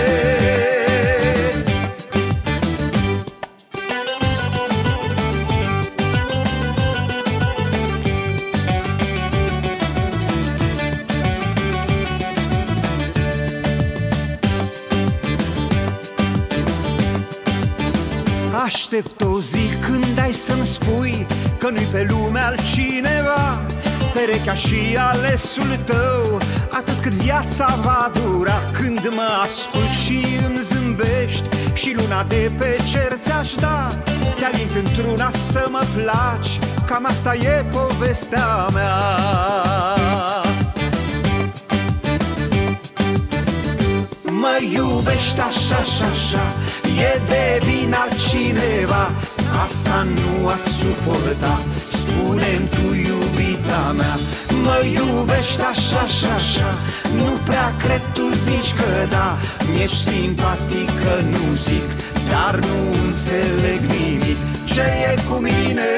Aștept o zi când ai să-mi spui că nu-i pe lume altcineva, perechea și alesul tău, atât cât viața va dura. Când mă ascult și îmi zâmbești și luna de pe cer ți-aș da, te alint într-una să mă placi, cam asta e povestea mea. Mă iubești așa și așa, e de vină altcineva, asta nu a suporta, spune-mi tu, iubita mea. Mă iubești așa și așa, nu prea cred, tu zici că da. Mi-ești simpatică, nu zic, dar nu înțeleg nimic. Ce e cu mine?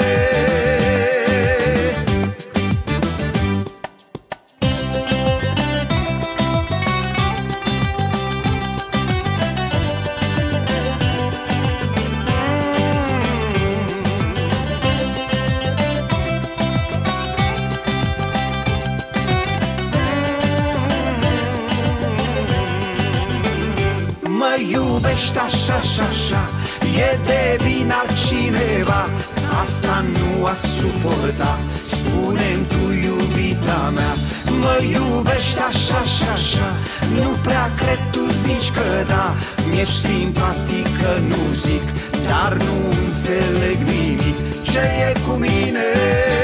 Mă iubești așa și așa, e de vină altcineva, asta nu a suporta, spune-mi tu, iubita mea. Mă iubești așa și așa, nu prea cred, tu zici că da. Mi-ești simpatică, nu zic, dar nu înțeleg nimic. Ce e cu mine?